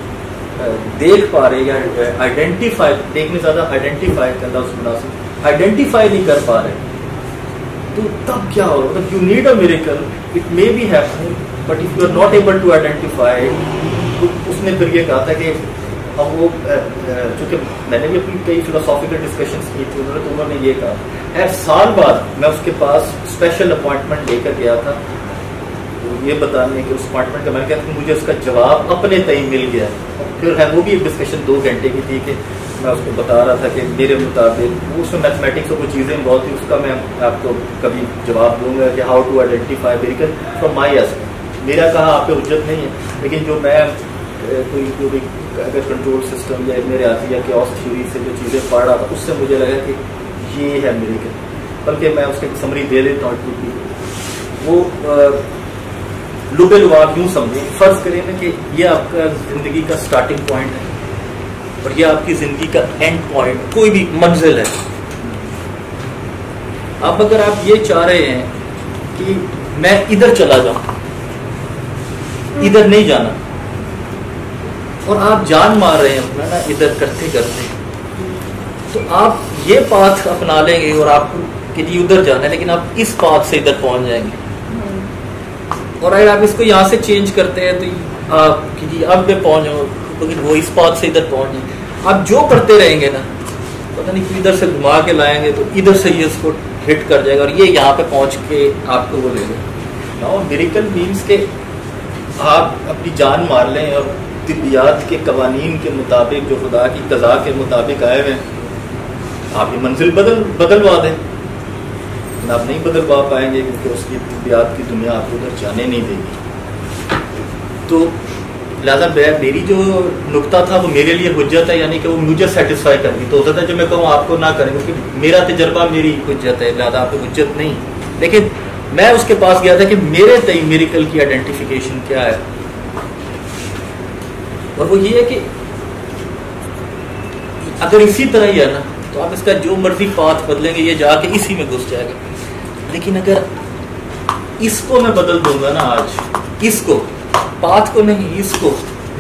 دیکھ پا رہے یا آئیڈینٹیفائی، دیکھنے زیادہ آئیڈینٹیفائی کا لفظ مناسب، آئیڈینٹیفائی نہیں کر پا رہے تو تب کیا ہوگا؟ You need a miracle, it may be happening but if you are not able to identify. اس نے پھر یہ کہا تھا کہ اب وہ چونکہ میں نے بھی اپنی کئی فلاسافیکل ڈسکشنس کی تھی تو انہوں نے یہ کہا، ہر سال بعد میں اس کے پاس اسپیشل اپوائنٹمنٹ لے کر گیا تھا یہ بتانے کہ اس اپوائنٹمنٹ کا میں نے کہا کہ مجھے اس کا جواب اپنے تئیں مل گیا. پھر ہے وہ بھی ایک ڈسکشن 2 گھنٹے کی تھی کہ میں اس کو بتا رہا تھا کہ میرے مطابق اس میں میتھمیٹکس اور کچھ چیزیں بہت تھی، اس کا میں آپ کو کبھی جواب دوں گا کہ how to identify miracle from my aspect. میرا کہا آپ پہ حجت نہیں ہے، لیکن جو میں کوئی جو بھی اگر کنٹرول سسٹم یا میرے آتی یا کیوس تھیوری سے جو چیزیں پڑھ رہا تھا اس سے مجھے لگا کہ یہ ہے میریکل. بلکہ میں اس کی سمری دے دیتا ہوں. وہ لبے لباب یوں سمجھیں، فرض کریں نا کہ یہ آپ کا زندگی کا سٹارٹنگ پوائنٹ ہے اور یہ آپ کی زندگی کا اینڈ پوائنٹ، کوئی بھی منزل ہے. اب اگر آپ یہ چاہ رہے ہیں کہ میں ادھر چلا جاؤں، ادھر نہیں جانا، اور آپ جان مار رہے ہیں اپنا نا ادھر کرتے کرتے، تو آپ یہ پاتھ اپنا لیں گے اور آپ کہ جی ادھر جانا ہے، لیکن آپ اس پاتھ سے ادھر پہنچ جائیں گے. اور اگر آپ اس کو یہاں سے چینج کرتے ہیں تو آپ کہ جی اب میں پہنچ جاؤں، لیکن وہ اس پاتھ سے ادھر پہنچ جائیں گے. آپ جو کرتے رہیں گے نا، پتہ نہیں کہ ادھر سے گھما کے لائیں گے تو ادھر سے یہ اس کو ہٹ کر جائے گا اور یہ یہاں پہ پہنچ کے آپ کو وہ لے لے. میریکل مینس کہ آپ اپنی جان مار لیں اور طبیعت کے قوانین کے مطابق جو خدا کی قضا کے مطابق آئے ہوئے آپ یہ منزل بدلوا دیں. آپ نہیں بدلوا پائیں گے کیونکہ اس کی طبیعت کی دنیا آپ کو ادھر جانے نہیں دے گی. تو لہٰذا میری جو نقطہ تھا وہ میرے لیے حجت ہے، یعنی کہ وہ مجھے سیٹسفائی کر گی. تو ہوتا تھا جو میں کہوں آپ کو نہ کریں کیونکہ میرا تجربہ میری حجت ہے، لہٰذا آپ کو حجت نہیں. لیکن میں اس کے پاس گیا تھا کہ میرے تئیں میریکل کی آئیڈینٹیفیکیشن کیا ہے، اور وہ یہ ہے کہ اگر اسی طرح ہی ہے نا تو آپ اس کا جو مرضی پاتھ بدلیں گے یہ جا کے اسی میں گھس جائے گا. لیکن اگر اس کو میں بدل دوں گا نا آج، اس کو پاتھ کو نہیں، اس کو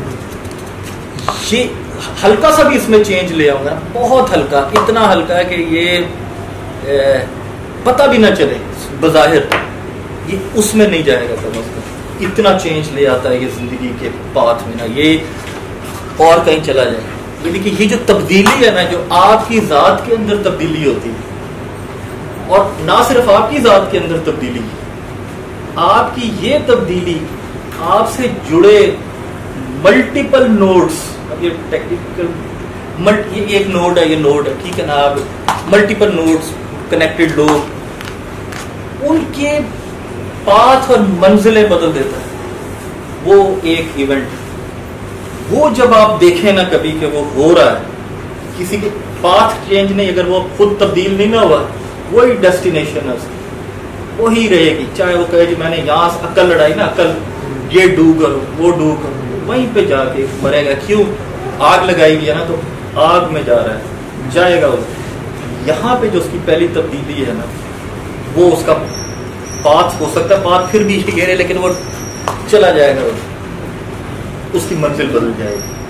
یہ ہلکا سا بھی اس میں چینج لے آؤں گا، بہت ہلکا، اتنا ہلکا ہے کہ یہ پتہ بھی نہ چلے بظاہر، یہ اس میں نہیں جائے گا. کم از کم اتنا چینج لے آتا ہے یہ زندگی کے پاتھ میں نا، یہ اور کہیں چلا جائے. یعنی کہ یہ جو تبدیلی ہے نا، جو آپ کی ذات کے اندر تبدیلی ہوتی ہے، اور نہ صرف آپ کی ذات کے اندر تبدیلی، آپ کی یہ تبدیلی آپ سے جڑے ملٹیپل نوڈز. اب یہ ٹیکنیکل یہ ایک نوڈ ہے، یہ نوڈ ہے، ٹھیک ہے نا، آپ ملٹیپل نوڈز کنیکٹڈ لوگ، ان کے پاتھ اور منزلیں بدل دیتا ہے. وہ ایک ایونٹ، وہ جب آپ دیکھیں نا کبھی کہ وہ ہو رہا ہے، کسی کے پاتھ چینج نہیں، اگر وہ خود تبدیل نہیں نہ ہوا، وہی ڈیسٹینیشن ہے، وہی رہے گی. چاہے وہ کہے جی میں نے یہاں سے عقل لڑائی نا، عقل یہ ڈو کرو وہ ڈو کرو، وہیں پہ جا کے مرے گا. کیوں؟ آگ لگائی گئی ہے نا، تو آگ میں جا رہا ہے، جائے گا وہ. یہاں پہ جو اس کی پہلی تبدیلی ہے نا، وہ اس کا پاتھ ہو سکتا ہے، پاتھ پھر بھی گہرے، لیکن وہ چلا جائے گا، اس کی منزل بدل جائے گی.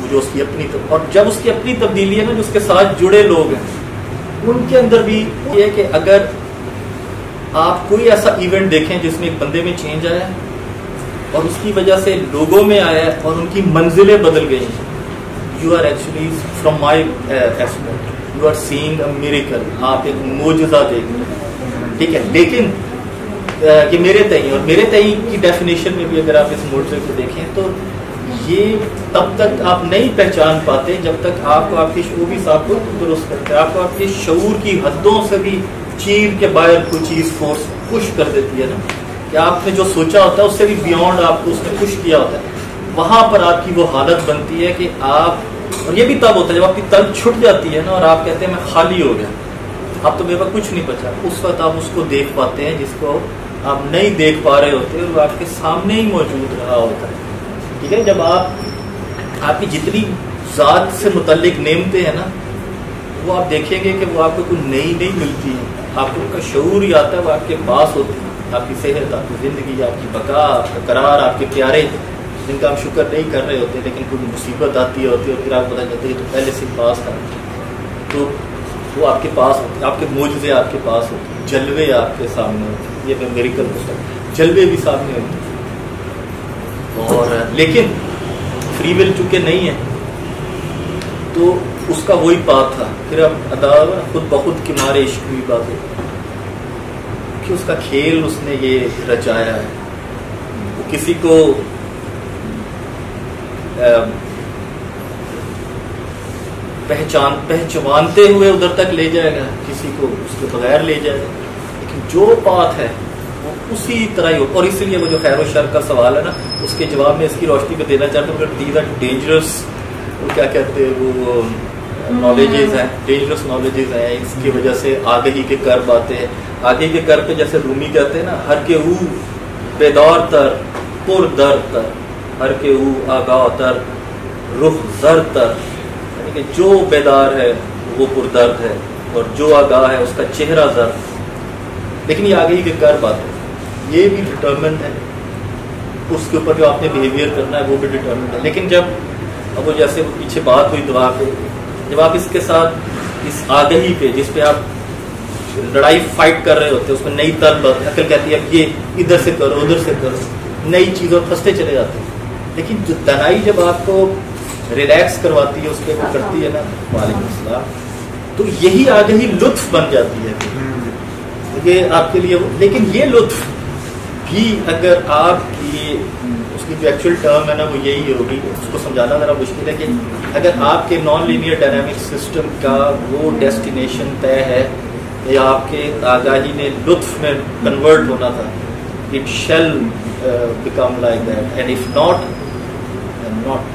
جو اس کی اپنی اور جب اس کی اپنی تبدیلی ہے نا، جو اس کے ساتھ جڑے لوگ ہیں ان کے اندر بھی یہ ہے کہ اگر آپ کوئی ایسا ایونٹ دیکھیں جس میں ایک بندے میں چینج آیا ہے اور اس کی وجہ سے لوگوں میں آیا ہے اور ان کی منزلیں بدل گئی ہیں، you are actually from my aspect you are seeing a miracle, آپ ایک معجزہ دیکھ رہے ہیں، ٹھیک ہے. لیکن کہ میرے تئیں اور میرے تئیں کی ڈیفینیشن میں بھی اگر آپ اس معجزے کو دیکھیں تو یہ تب تک آپ نہیں پہچان پاتے جب تک آپ کو آپ کے شعور بھی صاحب کو درست کرتے ہیں، آپ کو آپ کے شعور کی حدوں سے بھی چیر کے باہر کوئی چیز فورس پش کر دیتی ہے نا، کہ آپ نے جو سوچا ہوتا ہے اس سے بھی بیونڈ آپ کو اس نے پش کیا ہوتا ہے. وہاں پر آپ کی وہ حالت بنتی ہے کہ آپ، اور یہ بھی تب ہوتا ہے جب آپ کی طلب چھٹ جاتی ہے نا اور آپ کہتے ہیں میں خالی ہو گیا، اب تو میرے پاس کچھ نہیں بچا. اس وقت آپ اس کو دیکھ پاتے ہیں جس کو آپ نہیں دیکھ پا رہے ہوتے اور وہ آپ کے سامنے ہی موجود رہا ہوتا ہے. ٹھیک ہے، جب آپ کی جتنی ذات سے متعلق نعمتیں ہیں نا وہ آپ دیکھیں گے کہ وہ آپ کو کوئی نئی نہیں ملتی ہیں، آپ کو ان کا شعور ہی آتا ہے، وہ آپ کے پاس ہوتی ہے. آپ کی صحت، آپ کی زندگی، آپ کی بقا، آپ کا قرار، آپ کے پیارے جن کا آپ شکر نہیں کر رہے ہوتے لیکن کوئی مصیبت آتی ہوتی ہے اور پھر آپ پتہ چلتا ہے تو پہلے سے پاس تھا، تو وہ آپ کے پاس ہوتے ہیں، آپ کے معجزے آپ کے پاس ہوتے ہیں، جلوے آپ کے سامنے ہوتے ہیں. یہ میں میریکل ہوتا ہے، جلوے بھی سامنے ہوتے ہیں. اور لیکن فری ول چونکہ نہیں ہے تو اس کا وہی بات تھا. پھر اب ادا خود بخود کے مارے عشق کی بات ہے کہ اس کا کھیل اس نے یہ رچایا ہے. وہ کسی کو پہچانتے ہوئے ادھر تک لے جائے گا، کسی کو اس کے بغیر لے جائے گا، لیکن جو بات ہے وہ اسی طرح ہی ہو. اور اس لیے وہ جو خیر و شر کا سوال ہے نا اس کے جواب میں اس کی روشنی میں دینا چاہتا ہوں کہ دیز آر ڈینجرس، وہ کیا کہتے ہیں وہ نالجز ہیں، ڈینجرس نالجز ہیں. اس کی وجہ سے آگہی کے کرب آتے ہیں. آگے کے کرب پہ جیسے رومی کہتے ہیں نا، ہر کے او بیدار تر پر در تر، ہر کے او آگاہ تر رخ زر تر، یعنی کہ جو بیدار ہے وہ پردرد ہے اور جو آگاہ ہے اس کا چہرہ زر. لیکن یہ آگے کے کرب آتے ہیں، یہ بھی ڈٹرمنٹ ہے، اس کے اوپر جو آپ نے بیہیویئر کرنا ہے وہ بھی ڈٹرمنٹ ہے. لیکن جب اب وہ جیسے پیچھے بات ہوئی دعا پہ، جب آپ اس کے ساتھ اس آگہی پہ جس پہ آپ لڑائی فائٹ کر رہے ہوتے ہیں، اس میں نئی طلب عقل کہتی ہے اب یہ ادھر سے کرو ادھر سے کرو، نئی چیزوں پھنستے چلے جاتے ہیں. لیکن جو دنائی جب آپ کو ریلیکس کرواتی ہے، اس پہ وہ کرتی ہے نا، وعلیکم السلام، تو یہی آگہی لطف بن جاتی ہے یہ آپ کے لیے. لیکن یہ لطف بھی اگر آپ کی اس کی جو ایکچوئل ٹرم ہے نا وہ یہی ہوگی، اس کو سمجھانا ذرا مشکل ہے کہ اگر آپ کے نان لینئر ڈائنامک سسٹم کا وہ ڈیسٹینیشن طے ہے یا آپ کے آگاہی نے لطف میں کنورٹ ہونا تھا، it shall become like that, and if not not.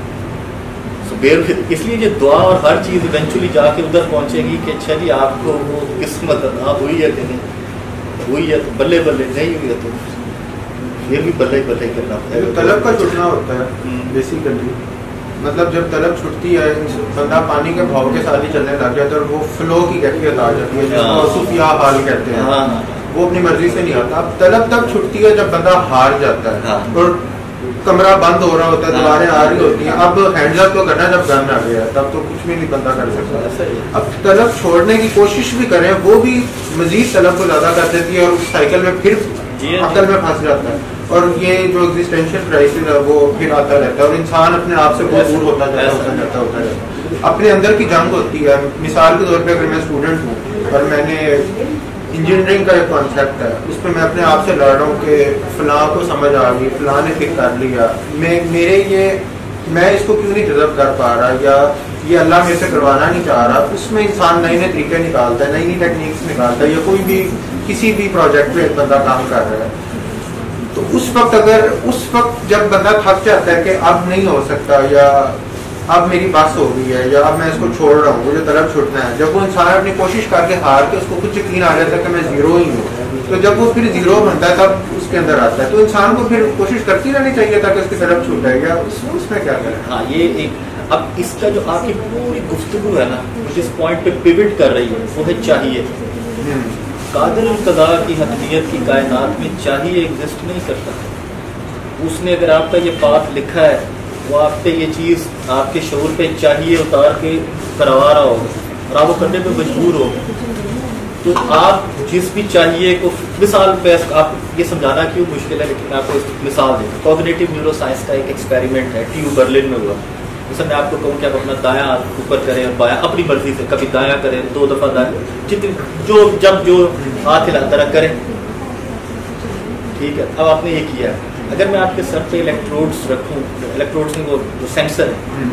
اس لیے یہ دعا اور ہر چیز ایونچولی جا کے ادھر پہنچے گی کہ اچھا جی آپ کو وہ قسمت عطا ہوئی ہے کہ نہیں ہوئی ہے، تو بلے بلے، نہیں ہوئی ہے تو پھر بھی بلے بلے کرنا پڑے گا. طلب کا چھٹنا ہوتا ہے بیسیکلی، مطلب جب طلب چھٹتی ہے بندہ پانی کے بھاؤ کے ساتھ ہی چلنے لگ جاتا ہے اور وہ فلو کی کیفیت آ جاتی ہے جس کو صوفیاء حال کہتے ہیں، وہ اپنی مرضی سے نہیں آتا. اب طلب تب چھٹتی ہے جب بندہ ہار جاتا ہے اور کمرہ بند ہو رہا ہوتا ہے، دیواریں آ رہی ہوتی ہیں، اب ہینڈ اپ تو کرنا جب گن آ گیا تب تو کچھ بھی نہیں بندہ کر سکتا. اب طلب چھوڑنے کی کوشش بھی کریں وہ بھی مزید طلب کو زیادہ کر دیتی ہے اور اس سائیکل میں پھر عقل میں پھنس جاتا ہے اور یہ جو ایگزسٹینشیل کرائسس ہے وہ پھر آتا رہتا ہے اور انسان اپنے آپ سے بہت دور ہوتا جاتا ہے. اپنے اندر کی جنگ ہوتی ہے. مثال کے طور پہ اگر میں اسٹوڈنٹ ہوں اور میں نے انجینئرنگ کا ایک کانسیپٹ ہے، اس پہ میں اپنے آپ سے لڑ رہا ہوں کہ فلاں کو سمجھ آ گئی، فلاں نے پک کر لیا، میں اس کو کیوں نہیں جذب کر پا رہا یا یہ اللہ میرے سے کروانا نہیں چاہ رہا. اس میں انسان نئے نئے طریقے نکالتا ہے، نئی نئی ٹیکنیکس نکالتا ہے، یا کوئی بھی کسی بھی پروجیکٹ پہ بندہ کام کر رہا ہے تو اس وقت جب بندہ تھک جاتا ہے کہ اب نہیں ہو سکتا یا اب میری بس ہو گئی ہے یا اب میں اس کو چھوڑ رہا ہوں، مجھے طلب چھوڑنا ہے، جب وہ انسان اپنی کوشش کر کے ہار کے اس کو کچھ یقین آ جاتا ہے کہ میں زیرو ہی ہوں، تو جب وہ پھر زیرو بنتا ہے تب اس کے اندر آتا ہے. تو انسان کو پھر کوشش کرتی رہنی چاہیے تاکہ اس کی طرف چھوٹ جائے گا. اس میں کیا کریں؟ ہاں یہ ایک اب اس کا جو آپ کی پوری گفتگو ہے نا جس پوائنٹ پہ پیوٹ کر رہی ہے وہ ہے چاہیے. قادر القضاء کی حقیقت کی کائنات میں چاہیے ایگزسٹ نہیں کرتا. اس نے اگر آپ کا یہ پاتھ لکھا ہے وہ آپ پہ یہ چیز آپ کے شعور پہ چاہیے اتار کے کروا رہا ہوگا اور آپ وہ کرنے پہ مجبور ہو، تو آپ جس بھی چاہیے کو مثال پہ آپ یہ سمجھانا کیوں مشکل ہے، لیکن میں آپ کو اس مثال دیں. کوگنیٹو نیورو سائنس کا ایک ایکسپیریمنٹ ہے ٹیو برلن میں ہوا. جیسے میں آپ کو کہوں کہ آپ اپنا دایاں ہاتھ اوپر کریں اور بایاں اپنی مرضی سے، کبھی دایاں کریں 2 دفعہ دایاں، جب جو ہاتھ ہلاتا رہا کریں. ٹھیک ہے، اب آپ نے یہ کیا. اگر میں آپ کے سر پہ الیکٹروڈس رکھوں، الیکٹروڈس میں وہ سینسر ہے،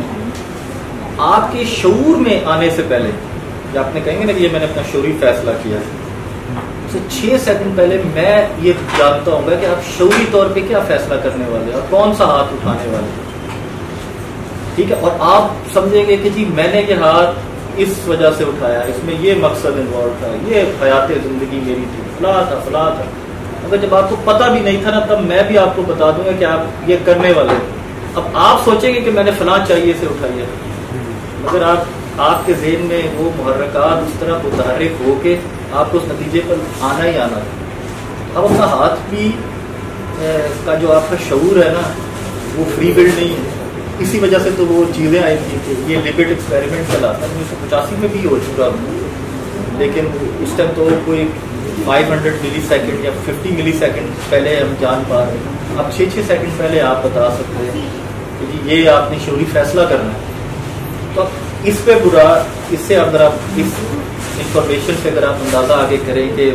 آپ کے شعور میں آنے سے پہلے یا آپ نے کہیں گے نا کہ یہ میں نے اپنا شعوری فیصلہ کیا ہے، سے 6 سیکنڈ پہلے میں یہ جانتا ہوں گا کہ آپ شعوری طور پہ کیا فیصلہ کرنے والے اور کون سا ہاتھ اٹھانے والے. ٹھیک ہے، اور آپ سمجھیں گے کہ جی میں نے یہ ہاتھ اس وجہ سے اٹھایا، اس میں یہ مقصد انوالو تھا، یہ حیات زندگی میری تھی، فلاں تھا فلاں تھا. اگر جب آپ کو پتہ بھی نہیں تھا نا، تب میں بھی آپ کو بتا دوں گا کہ آپ یہ کرنے والے. اب آپ سوچیں گے کہ میں نے فلاں چاہیے سے اٹھائی ہے، مگر آپ کے ذہن میں وہ محرکات اس طرح متحرک ہو کے آپ کو اس نتیجے پر آنا ہی آنا ہے. اب اپنا ہاتھ بھی کا جو آپ کا شعور ہے نا، وہ فری ول نہیں ہے. اسی وجہ سے تو وہ چیزیں آئی تھیں کہ یہ لبٹ ایکسپیریمنٹ چلاتا ہے. 1985 میں بھی ہو چکا، لیکن اس ٹائم تو کوئی 500 ملی سیکنڈ یا 50 ملی سیکنڈ پہلے ہم جان پا رہے ہیں. اب 6 سیکنڈ پہلے آپ بتا سکتے ہیں کہ جی یہ آپ نے شعوری فیصلہ کرنا ہے. تو اس پہ برا، اس سے اگر آپ اس انفارمیشن سے اگر آپ اندازہ آگے کریں کہ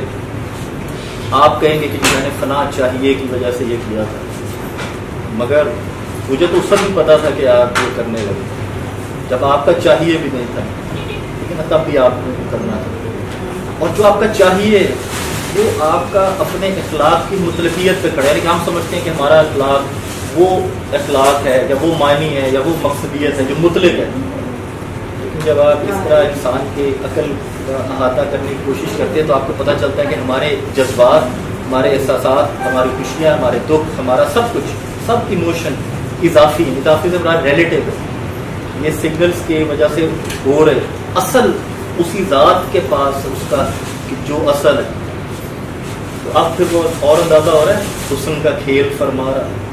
آپ کہیں گے کہ میں نے فلاں چاہیے کی وجہ سے یہ کیا تھا، مگر مجھے تو اس وقت بھی پتا تھا کہ آپ یہ کرنے لگے جب آپ کا چاہیے بھی نہیں تھا، لیکن تب بھی آپ نے کرنا تھا. اور جو آپ کا چاہیے وہ آپ کا اپنے اخلاق کی مطلقیت پہ کھڑا ہے. لیکن ہم سمجھتے ہیں کہ ہمارا اخلاق وہ اخلاق ہے یا وہ معنی ہے یا وہ مقصدیت ہے جو مطلق ہے. لیکن جب آپ اس طرح انسان کے عقل کا احاطہ کرنے کی کوشش کرتے ہیں تو آپ کو پتہ چلتا ہے کہ ہمارے جذبات، ہمارے احساسات، ہماری خوشیاں، ہمارے دکھ، ہمارا سب کچھ، سب ایموشن اضافی ہے. اضافی سے بڑا ریلیٹیو ہے. یہ سگنلز کی وجہ سے ہو رہے، اصل اسی ذات کے پاس اس کا جو اصل ہے. تو اب پھر وہ اور اندازہ ہو رہا ہے حسن کا کھیل فرما رہا ہے.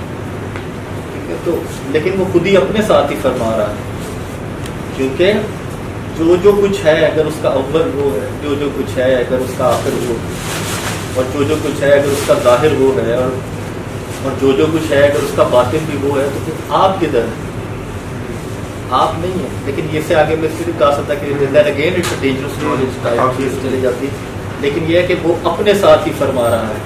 ٹھیک ہے، تو لیکن وہ خود ہی اپنے ساتھ ہی فرما رہا ہے، کیونکہ جو کچھ ہے اگر اس کا اول وہ ہے، جو کچھ ہے اگر اس کا آخر وہ ہے، اور جو کچھ ہے اگر اس کا ظاہر وہ ہے، اور جو کچھ ہے اگر اس کا باطن بھی وہ ہے، تو پھر آپ کدھر ہے؟ آپ نہیں ہیں. لیکن یہ سے آگے میں صرف کہا سکتا کہ again it's a dangerous knowledge type چیز چلی جاتی. لیکن یہ ہے کہ وہ اپنے ساتھ ہی فرما رہا ہے،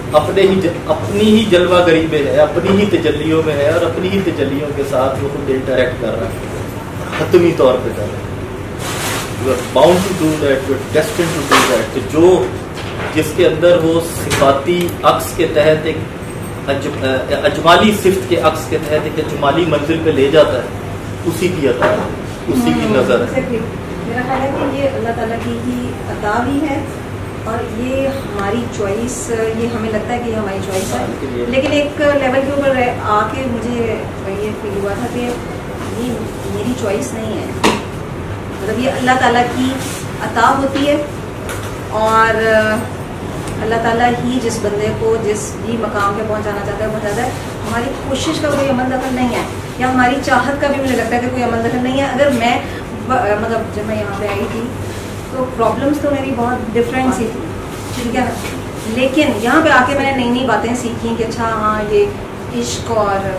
اپنی ہی جلوہ گری میں ہے، اپنی ہی تجلیوں میں ہے، اور اپنی ہی تجلیوں کے ساتھ وہ خود انٹریکٹ کر رہا ہے، حتمی طور پہ کر رہا ہے. You are bound to do that, you are destined to do that. تو جو جس کے اندر وہ صفاتی عکس کے تحت ایک اجمالی صفت کے عکس کے تحت ایک اجمالی منزل پہ لے جاتا ہے، اسی کی عطا ہے، اسی کی نظر ہے. میرا خیال ہے کہ یہ اللہ تعالیٰ کی ہی عطا بھی ہے، اور یہ ہماری چوائس، یہ ہمیں لگتا ہے کہ یہ ہماری چوائس ہے. لیکن ایک لیول کے اوپر آ کے مجھے یہ فیل ہوا تھا کہ یہ میری چوائس نہیں ہے. مطلب یہ اللہ تعالیٰ کی عطا ہوتی ہے، اور اللہ تعالیٰ ہی جس بندے کو جس بھی مقام پہ پہنچانا چاہتا ہے پہنچاتا ہے. ہماری کوشش کا کوئی عمل دخل نہیں ہے، یا ہماری چاہت کا بھی مجھے لگتا ہے کہ کوئی عمل دخل نہیں ہے. اگر میں مطلب جب میں یہاں پہ آئی تھی تو پرابلمس تو میری بہت ڈفرینٹ سی تھی، ٹھیک ہے نا، لیکن یہاں پہ آ کے میں نے نئی نئی باتیں سیکھیں کہ اچھا ہاں یہ عشق اور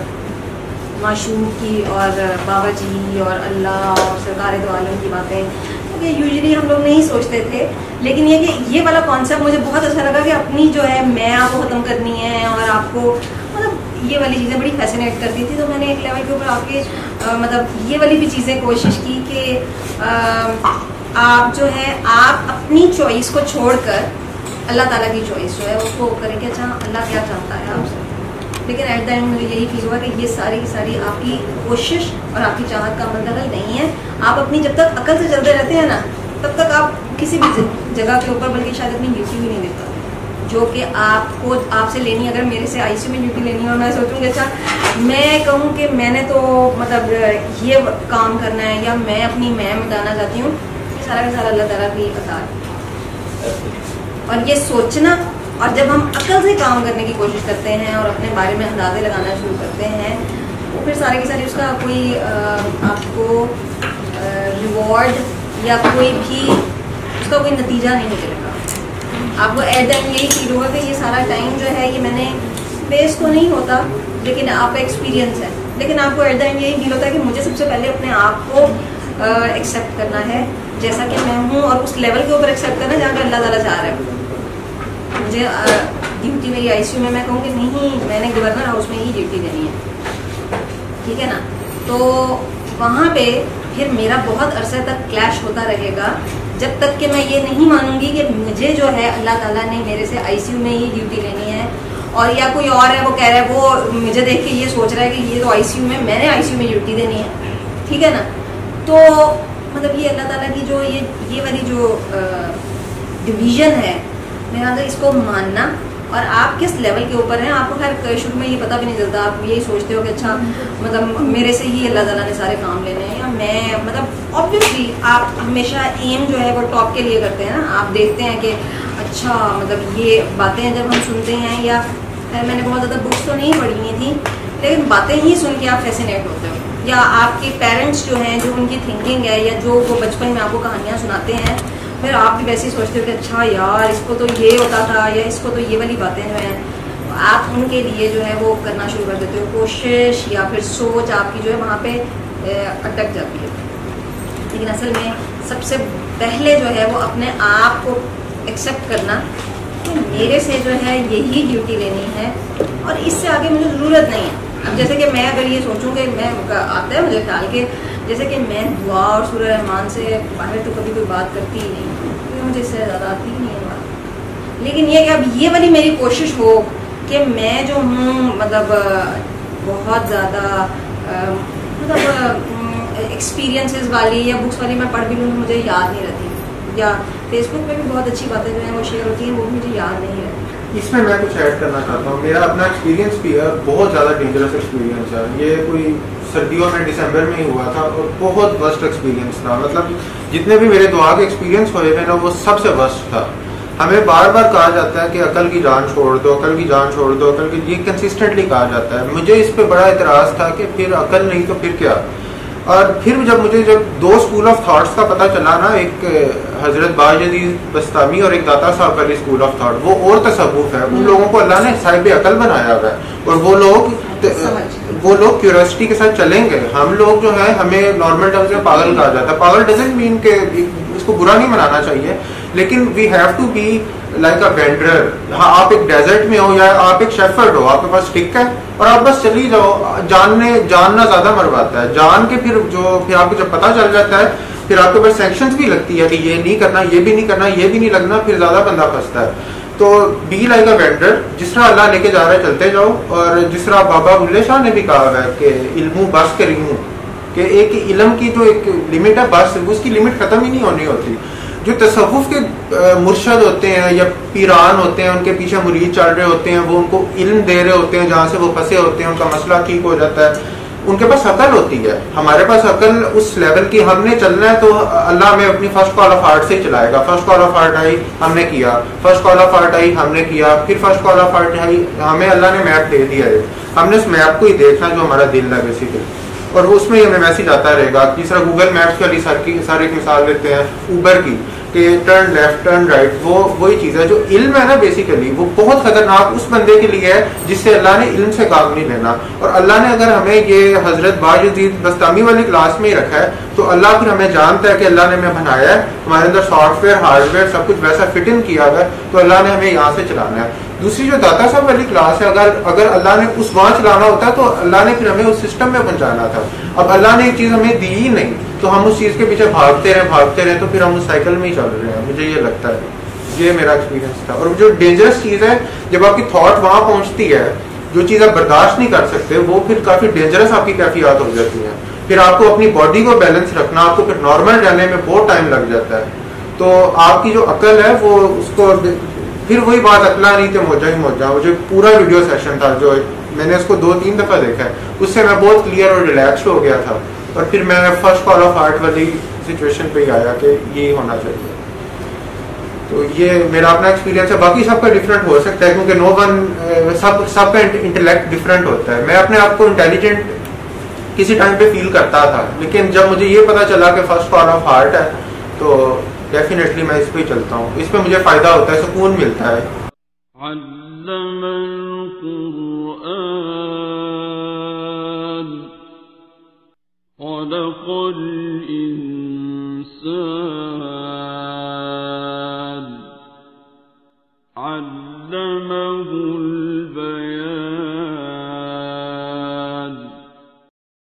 معشوق کی اور بابا جی اور اللہ اور سرکار دو عالم کی باتیں یوزلی ہم لوگ نہیں سوچتے تھے. لیکن یہ کہ یہ والا کانسیپٹ مجھے بہت اچھا لگا کہ اپنی جو ہے میں آپ کو ختم کرنی ہے، اور آپ کو مطلب یہ والی چیزیں بڑی فیسینیٹ کرتی تھی. تو میں نے ایک لیول کے اوپر آ کے مطلب یہ والی بھی چیزیں کوشش کی کہ آپ جو ہے آپ اپنی چوائس کو چھوڑ کر اللہ تعالیٰ کی چوائس جو ہے اس کو کریں کہ اچھا اللہ کیا چاہتا ہے آپ سے. لیکن ایٹ دا اینڈ مجھے یہی فیل ہوا کہ یہ ساری کی ساری آپ کی کوشش اور آپ کی چاہت کا عمل دخل نہیں ہے. آپ اپنی جب تک عقل سے چلتے رہتے ہیں نا، تب تک آپ کسی بھی جگہ کے اوپر، بلکہ شاید اپنی ڈیوٹی بھی نہیں دیتا جو کہ آپ کو آپ سے لینی. اگر میرے سے ICU میں ڈیوٹی لینی ہے اور میں سوچوں گی اچھا میں کہوں کہ میں نے تو مطلب یہ کام کرنا ہے، یا میں اپنی میں مٹانا چاہتی ہوں، سارا کا سارا اللہ تعالیٰ کی عطا ہے. اور یہ سوچنا، اور جب ہم عقل سے کام کرنے کی کوشش کرتے ہیں اور اپنے بارے میں اندازے لگانا شروع کرتے ہیں وہ پھر سارے کے سارے اس کا کوئی آپ کو ریوارڈ یا کوئی بھی اس کا کوئی نتیجہ نہیں نکلے گا. آپ کو ایٹ دا اینڈ یہی فیل ہوگا کہ یہ سارا ٹائم جو ہے یہ میں نے ویسٹ تو نہیں ہوتا, لیکن آپ کا ایکسپیرینس ہے. لیکن آپ کو ایٹ دا اینڈ یہی فیل ہوتا ہے کہ مجھے سب سے پہلے اپنے آپ کو ایکسیپٹ کرنا ہے جیسا کہ میں ہوں, اور اس لیول کے اوپر ایکسیپٹ کرنا جہاں پہ اللہ تعالیٰ چاہ رہا ہے. مجھے ڈیوٹی میری آئی سی یو میں کہوں کہ نہیں میں نے گورنر ہاؤس میں ہی ڈیوٹی دینی ہے, ٹھیک ہے نا, تو وہاں پہ پھر میرا بہت عرصے تک کلیش ہوتا رہے گا جب تک کہ میں یہ نہیں مانوں گی کہ مجھے جو ہے اللہ تعالیٰ نے میرے سے آئی سی یو میں ہی ڈیوٹی لینی ہے, اور یا کوئی اور ہے وہ کہہ رہا ہے, وہ مجھے دیکھ کے یہ سوچ رہا ہے کہ یہ تو آئی سی یو میں نے آئی سی یو میں ڈیوٹی دینی ہے, ٹھیک ہے نا. تو مطلب یہ اللہ تعالیٰ کی جو یہ والی جو ڈویژن ہے میرا اندر, اس کو ماننا. اور آپ کس لیول کے اوپر ہیں آپ کو خیر شروع میں یہ پتہ بھی نہیں چلتا, آپ یہی سوچتے ہو کہ اچھا مطلب میرے سے ہی اللہ تعالیٰ نے سارے کام لینے ہیں, یا میں مطلب آبویسلی آپ ہمیشہ ایم جو ہے وہ ٹاپ کے لیے کرتے ہیں نا. آپ دیکھتے ہیں کہ اچھا مطلب یہ باتیں جب ہم سنتے ہیں, یا میں نے بہت زیادہ بکس تو نہیں پڑھی ہوئی تھیں لیکن باتیں ہی سن کے آپ فیسینیٹ ہوتے ہو, یا آپ کے پیرنٹس جو ہیں جو ان کی تھنکنگ ہے, یا جو وہ بچپن میں آپ کو کہانیاں سناتے ہیں, پھر آپ بھی ویسے ہی سوچتے ہو کہ اچھا یار اس کو تو یہ ہوتا تھا, یا اس کو تو یہ والی باتیں جو ہیں آپ ان کے لیے جو ہے وہ کرنا شروع کر دیتے ہو. کوشش یا پھر سوچ آپ کی جو ہے وہاں پہ اٹک جاتی ہے. لیکن اصل میں سب سے پہلے جو ہے وہ اپنے آپ کو ایکسیپٹ کرنا کہ میرے سے جو ہے یہی ڈیوٹی لینی ہے اور اس سے آگے مجھے ضرورت نہیں ہے. اب جیسے کہ میں اگر یہ سوچوں کہ میں آتا ہے مجھے خیال کہ جیسے کہ میں دعا اور سورہ رحمان سے باہر تو کبھی کوئی بات کرتی ہی نہیں, کیونکہ مجھے اس سے زیادہ آتی ہی نہیں ہے بات. لیکن یہ کہ اب یہ والی میری کوشش ہو کہ میں جو ہوں مطلب بہت زیادہ مطلب ایکسپیرینسز والی یا بکس والی میں پڑھ بھی لوں مجھے یاد نہیں رہتی, یا فیس بک پہ بھی بہت اچھی باتیں جو ہیں وہ شیئر ہوتی ہیں وہ مجھے یاد نہیں رہتی. اس میں کچھ ایڈ کرنا چاہتا ہوں. میرا اپنا ایکسپیرینس بھی ہے, بہت زیادہ ڈینجرس ایکسپیرینس ہے. یہ کوئی سردیوں میں دسمبر میں ہی ہوا تھا اور بہت ورسٹ ایکسپیرینس تھا. مطلب جتنے بھی میرے دعا کے ایکسپیرینس ہوئے تھے نا وہ سب سے ورسٹ تھا. ہمیں بار بار کہا جاتا ہے کہ عقل کی جان چھوڑ دو, عقل کی جان چھوڑ دو, عقل کی, یہ کنسسٹنٹلی کہا جاتا ہے. مجھے اس پہ بڑا اعتراض تھا کہ پھر عقل نہیں تو پھر کیا. اور پھر جب دو اسکول آف تھاٹس کا پتہ چلا نا, ایک حضرت باجدید بستامی اور ایک داتا صاحب کا اسکول آف تھاٹ, وہ اور تصوف ہے. ان لوگوں کو اللہ نے صاحب عقل بنایا ہوا ہے, اور وہ لوگ کیوریوسٹی کے ساتھ چلیں گے. ہم لوگ جو ہے ہمیں نارمل ٹرم سے پاگل کہا جاتا ہے. پاگل ڈزنٹ مین کہ اس کو برا نہیں منانا چاہیے, لیکن we have to be like a wanderer. ہاں آپ ایک ڈیزرٹ میں ہو یا آپ ایک شیفرڈ ہو, آپ کے پاس ٹک ہے اور آپ بس چلی جاؤ. جاننا زیادہ مرواتا ہے. جان کے پھر آپ کو جب پتہ چل جاتا ہے پھر آپ کے پاس سینکشنز بھی لگتی ہے کہ یہ نہیں کرنا, یہ بھی نہیں کرنا, یہ بھی نہیں لگنا, پھر زیادہ بندہ پھنستا ہے. تو بی لائک اے وینڈر, جس طرح اللہ لے کے جا رہا ہے چلتے جاؤ. اور جس طرح بابا بلے شاہ نے بھی کہا ہے کہ علم بس کے ریموں, کہ ایک علم کی جو ایک لمٹ ہے بس اس کی لمٹ ختم ہی نہیں ہونی ہوتی. جو تصوف کے مرشد ہوتے ہیں یا پیران ہوتے ہیں, ان کے پیچھے مرید چل رہے ہوتے ہیں, وہ ان کو علم دے رہے ہوتے ہیں جہاں سے وہ پھنسے ہوتے ہیں, ان کا مسئلہ ٹھیک ہو جاتا ہے. ان کے پاس عقل ہوتی ہے, ہمارے پاس عقل اس لیول کی, ہم نے چلنا ہے تو اللہ ہمیں اپنی فرسٹ کال آف ہارٹ سے ہی چلائے گا. First call of heart I ہم نے کیا, first call of heart I ہم نے کیا, پھر first call of heart I ہمیں اللہ نے میپ دے دیا ہے, ہم نے اس میپ کو ہی دیکھنا جو ہمارا دل ہے بیسیکلی, اور اس میں ہمیں میسج آتا رہے گا. جس طرح گوگل میپس والی سارے ایک مثال دیتے ہیں اوبر کی کہ ٹرن لیفٹ ٹرن رائٹ, وہی چیز ہے. جو علم ہے نا بیسیکلی وہ بہت خطرناک اس بندے کے لیے ہے جس سے اللہ نے علم سے کام نہیں لینا. اور اللہ نے اگر ہمیں یہ حضرت باجدید بستامی والی کلاس میں ہی رکھا ہے تو اللہ پھر ہمیں جانتا ہے کہ اللہ نے ہمیں بنایا ہے, ہمارے اندر سافٹ ویئر ہارڈ ویئر سب کچھ ویسا فٹ ان کیا ہوا ہے, تو اللہ نے ہمیں یہاں سے چلانا ہے. دوسری جو داتا صاحب والی کلاس ہے, اگر اللہ نے اس وہاں چلانا ہوتا تو اللہ نے پھر ہمیں اس سسٹم میں پہنچانا تھا. اب اللہ نے ایک چیز ہمیں دی ہی نہیں تو ہم اس چیز کے پیچھے بھاگتے رہے تو پھر ہم اس سائیکل میں ہی چل رہے ہیں. مجھے یہ لگتا ہے, یہ میرا ایکسپیرینس تھا. اور جو ڈینجرس چیز ہے جب آپ کی تھاٹ وہاں پہنچتی ہے, جو چیز آپ برداشت نہیں کر سکتے وہ پھر کافی ڈینجرس آپ کی کیفیات ہو جاتی ہیں. پھر آپ کو اپنی باڈی کو بیلنس رکھنا, آپ کو پھر نارمل رہنے میں بہت ٹائم لگ جاتا ہے. تو آپ کی جو عقل ہے وہ اس کو پھر وہی بات عقلا نہیں تو موجہ ہی موجہ. مجھے پورا ویڈیو سیشن تھا جو میں نے اس کو 2-3 دفعہ دیکھا ہے, اس سے میں بہت کلیئر اور ریلیکسڈ ہو گیا تھا. اور پھر میں فرسٹ کال آف ہارٹ والی سچویشن پہ ہی آیا کہ یہی ہونا چاہیے. تو یہ میرا اپنا ایکسپیرینس ہے. باقی سب کا ڈفرینٹ ہو سکتا ہے کیونکہ نو ون سب کا انٹلیکٹ ڈفرینٹ ہوتا ہے. میں اپنے آپ کو انٹیلیجنٹ کسی ٹائم پہ فیل کرتا تھا، لیکن جب مجھے یہ پتا چلا کہ فرسٹ کال آف ہارٹ ہے تو ڈیفینیٹلی میں اس پہ چلتا ہوں. اس پہ مجھے فائدہ ہوتا ہے، سکون ملتا ہے. علم القرآن خلق الإنسان علمه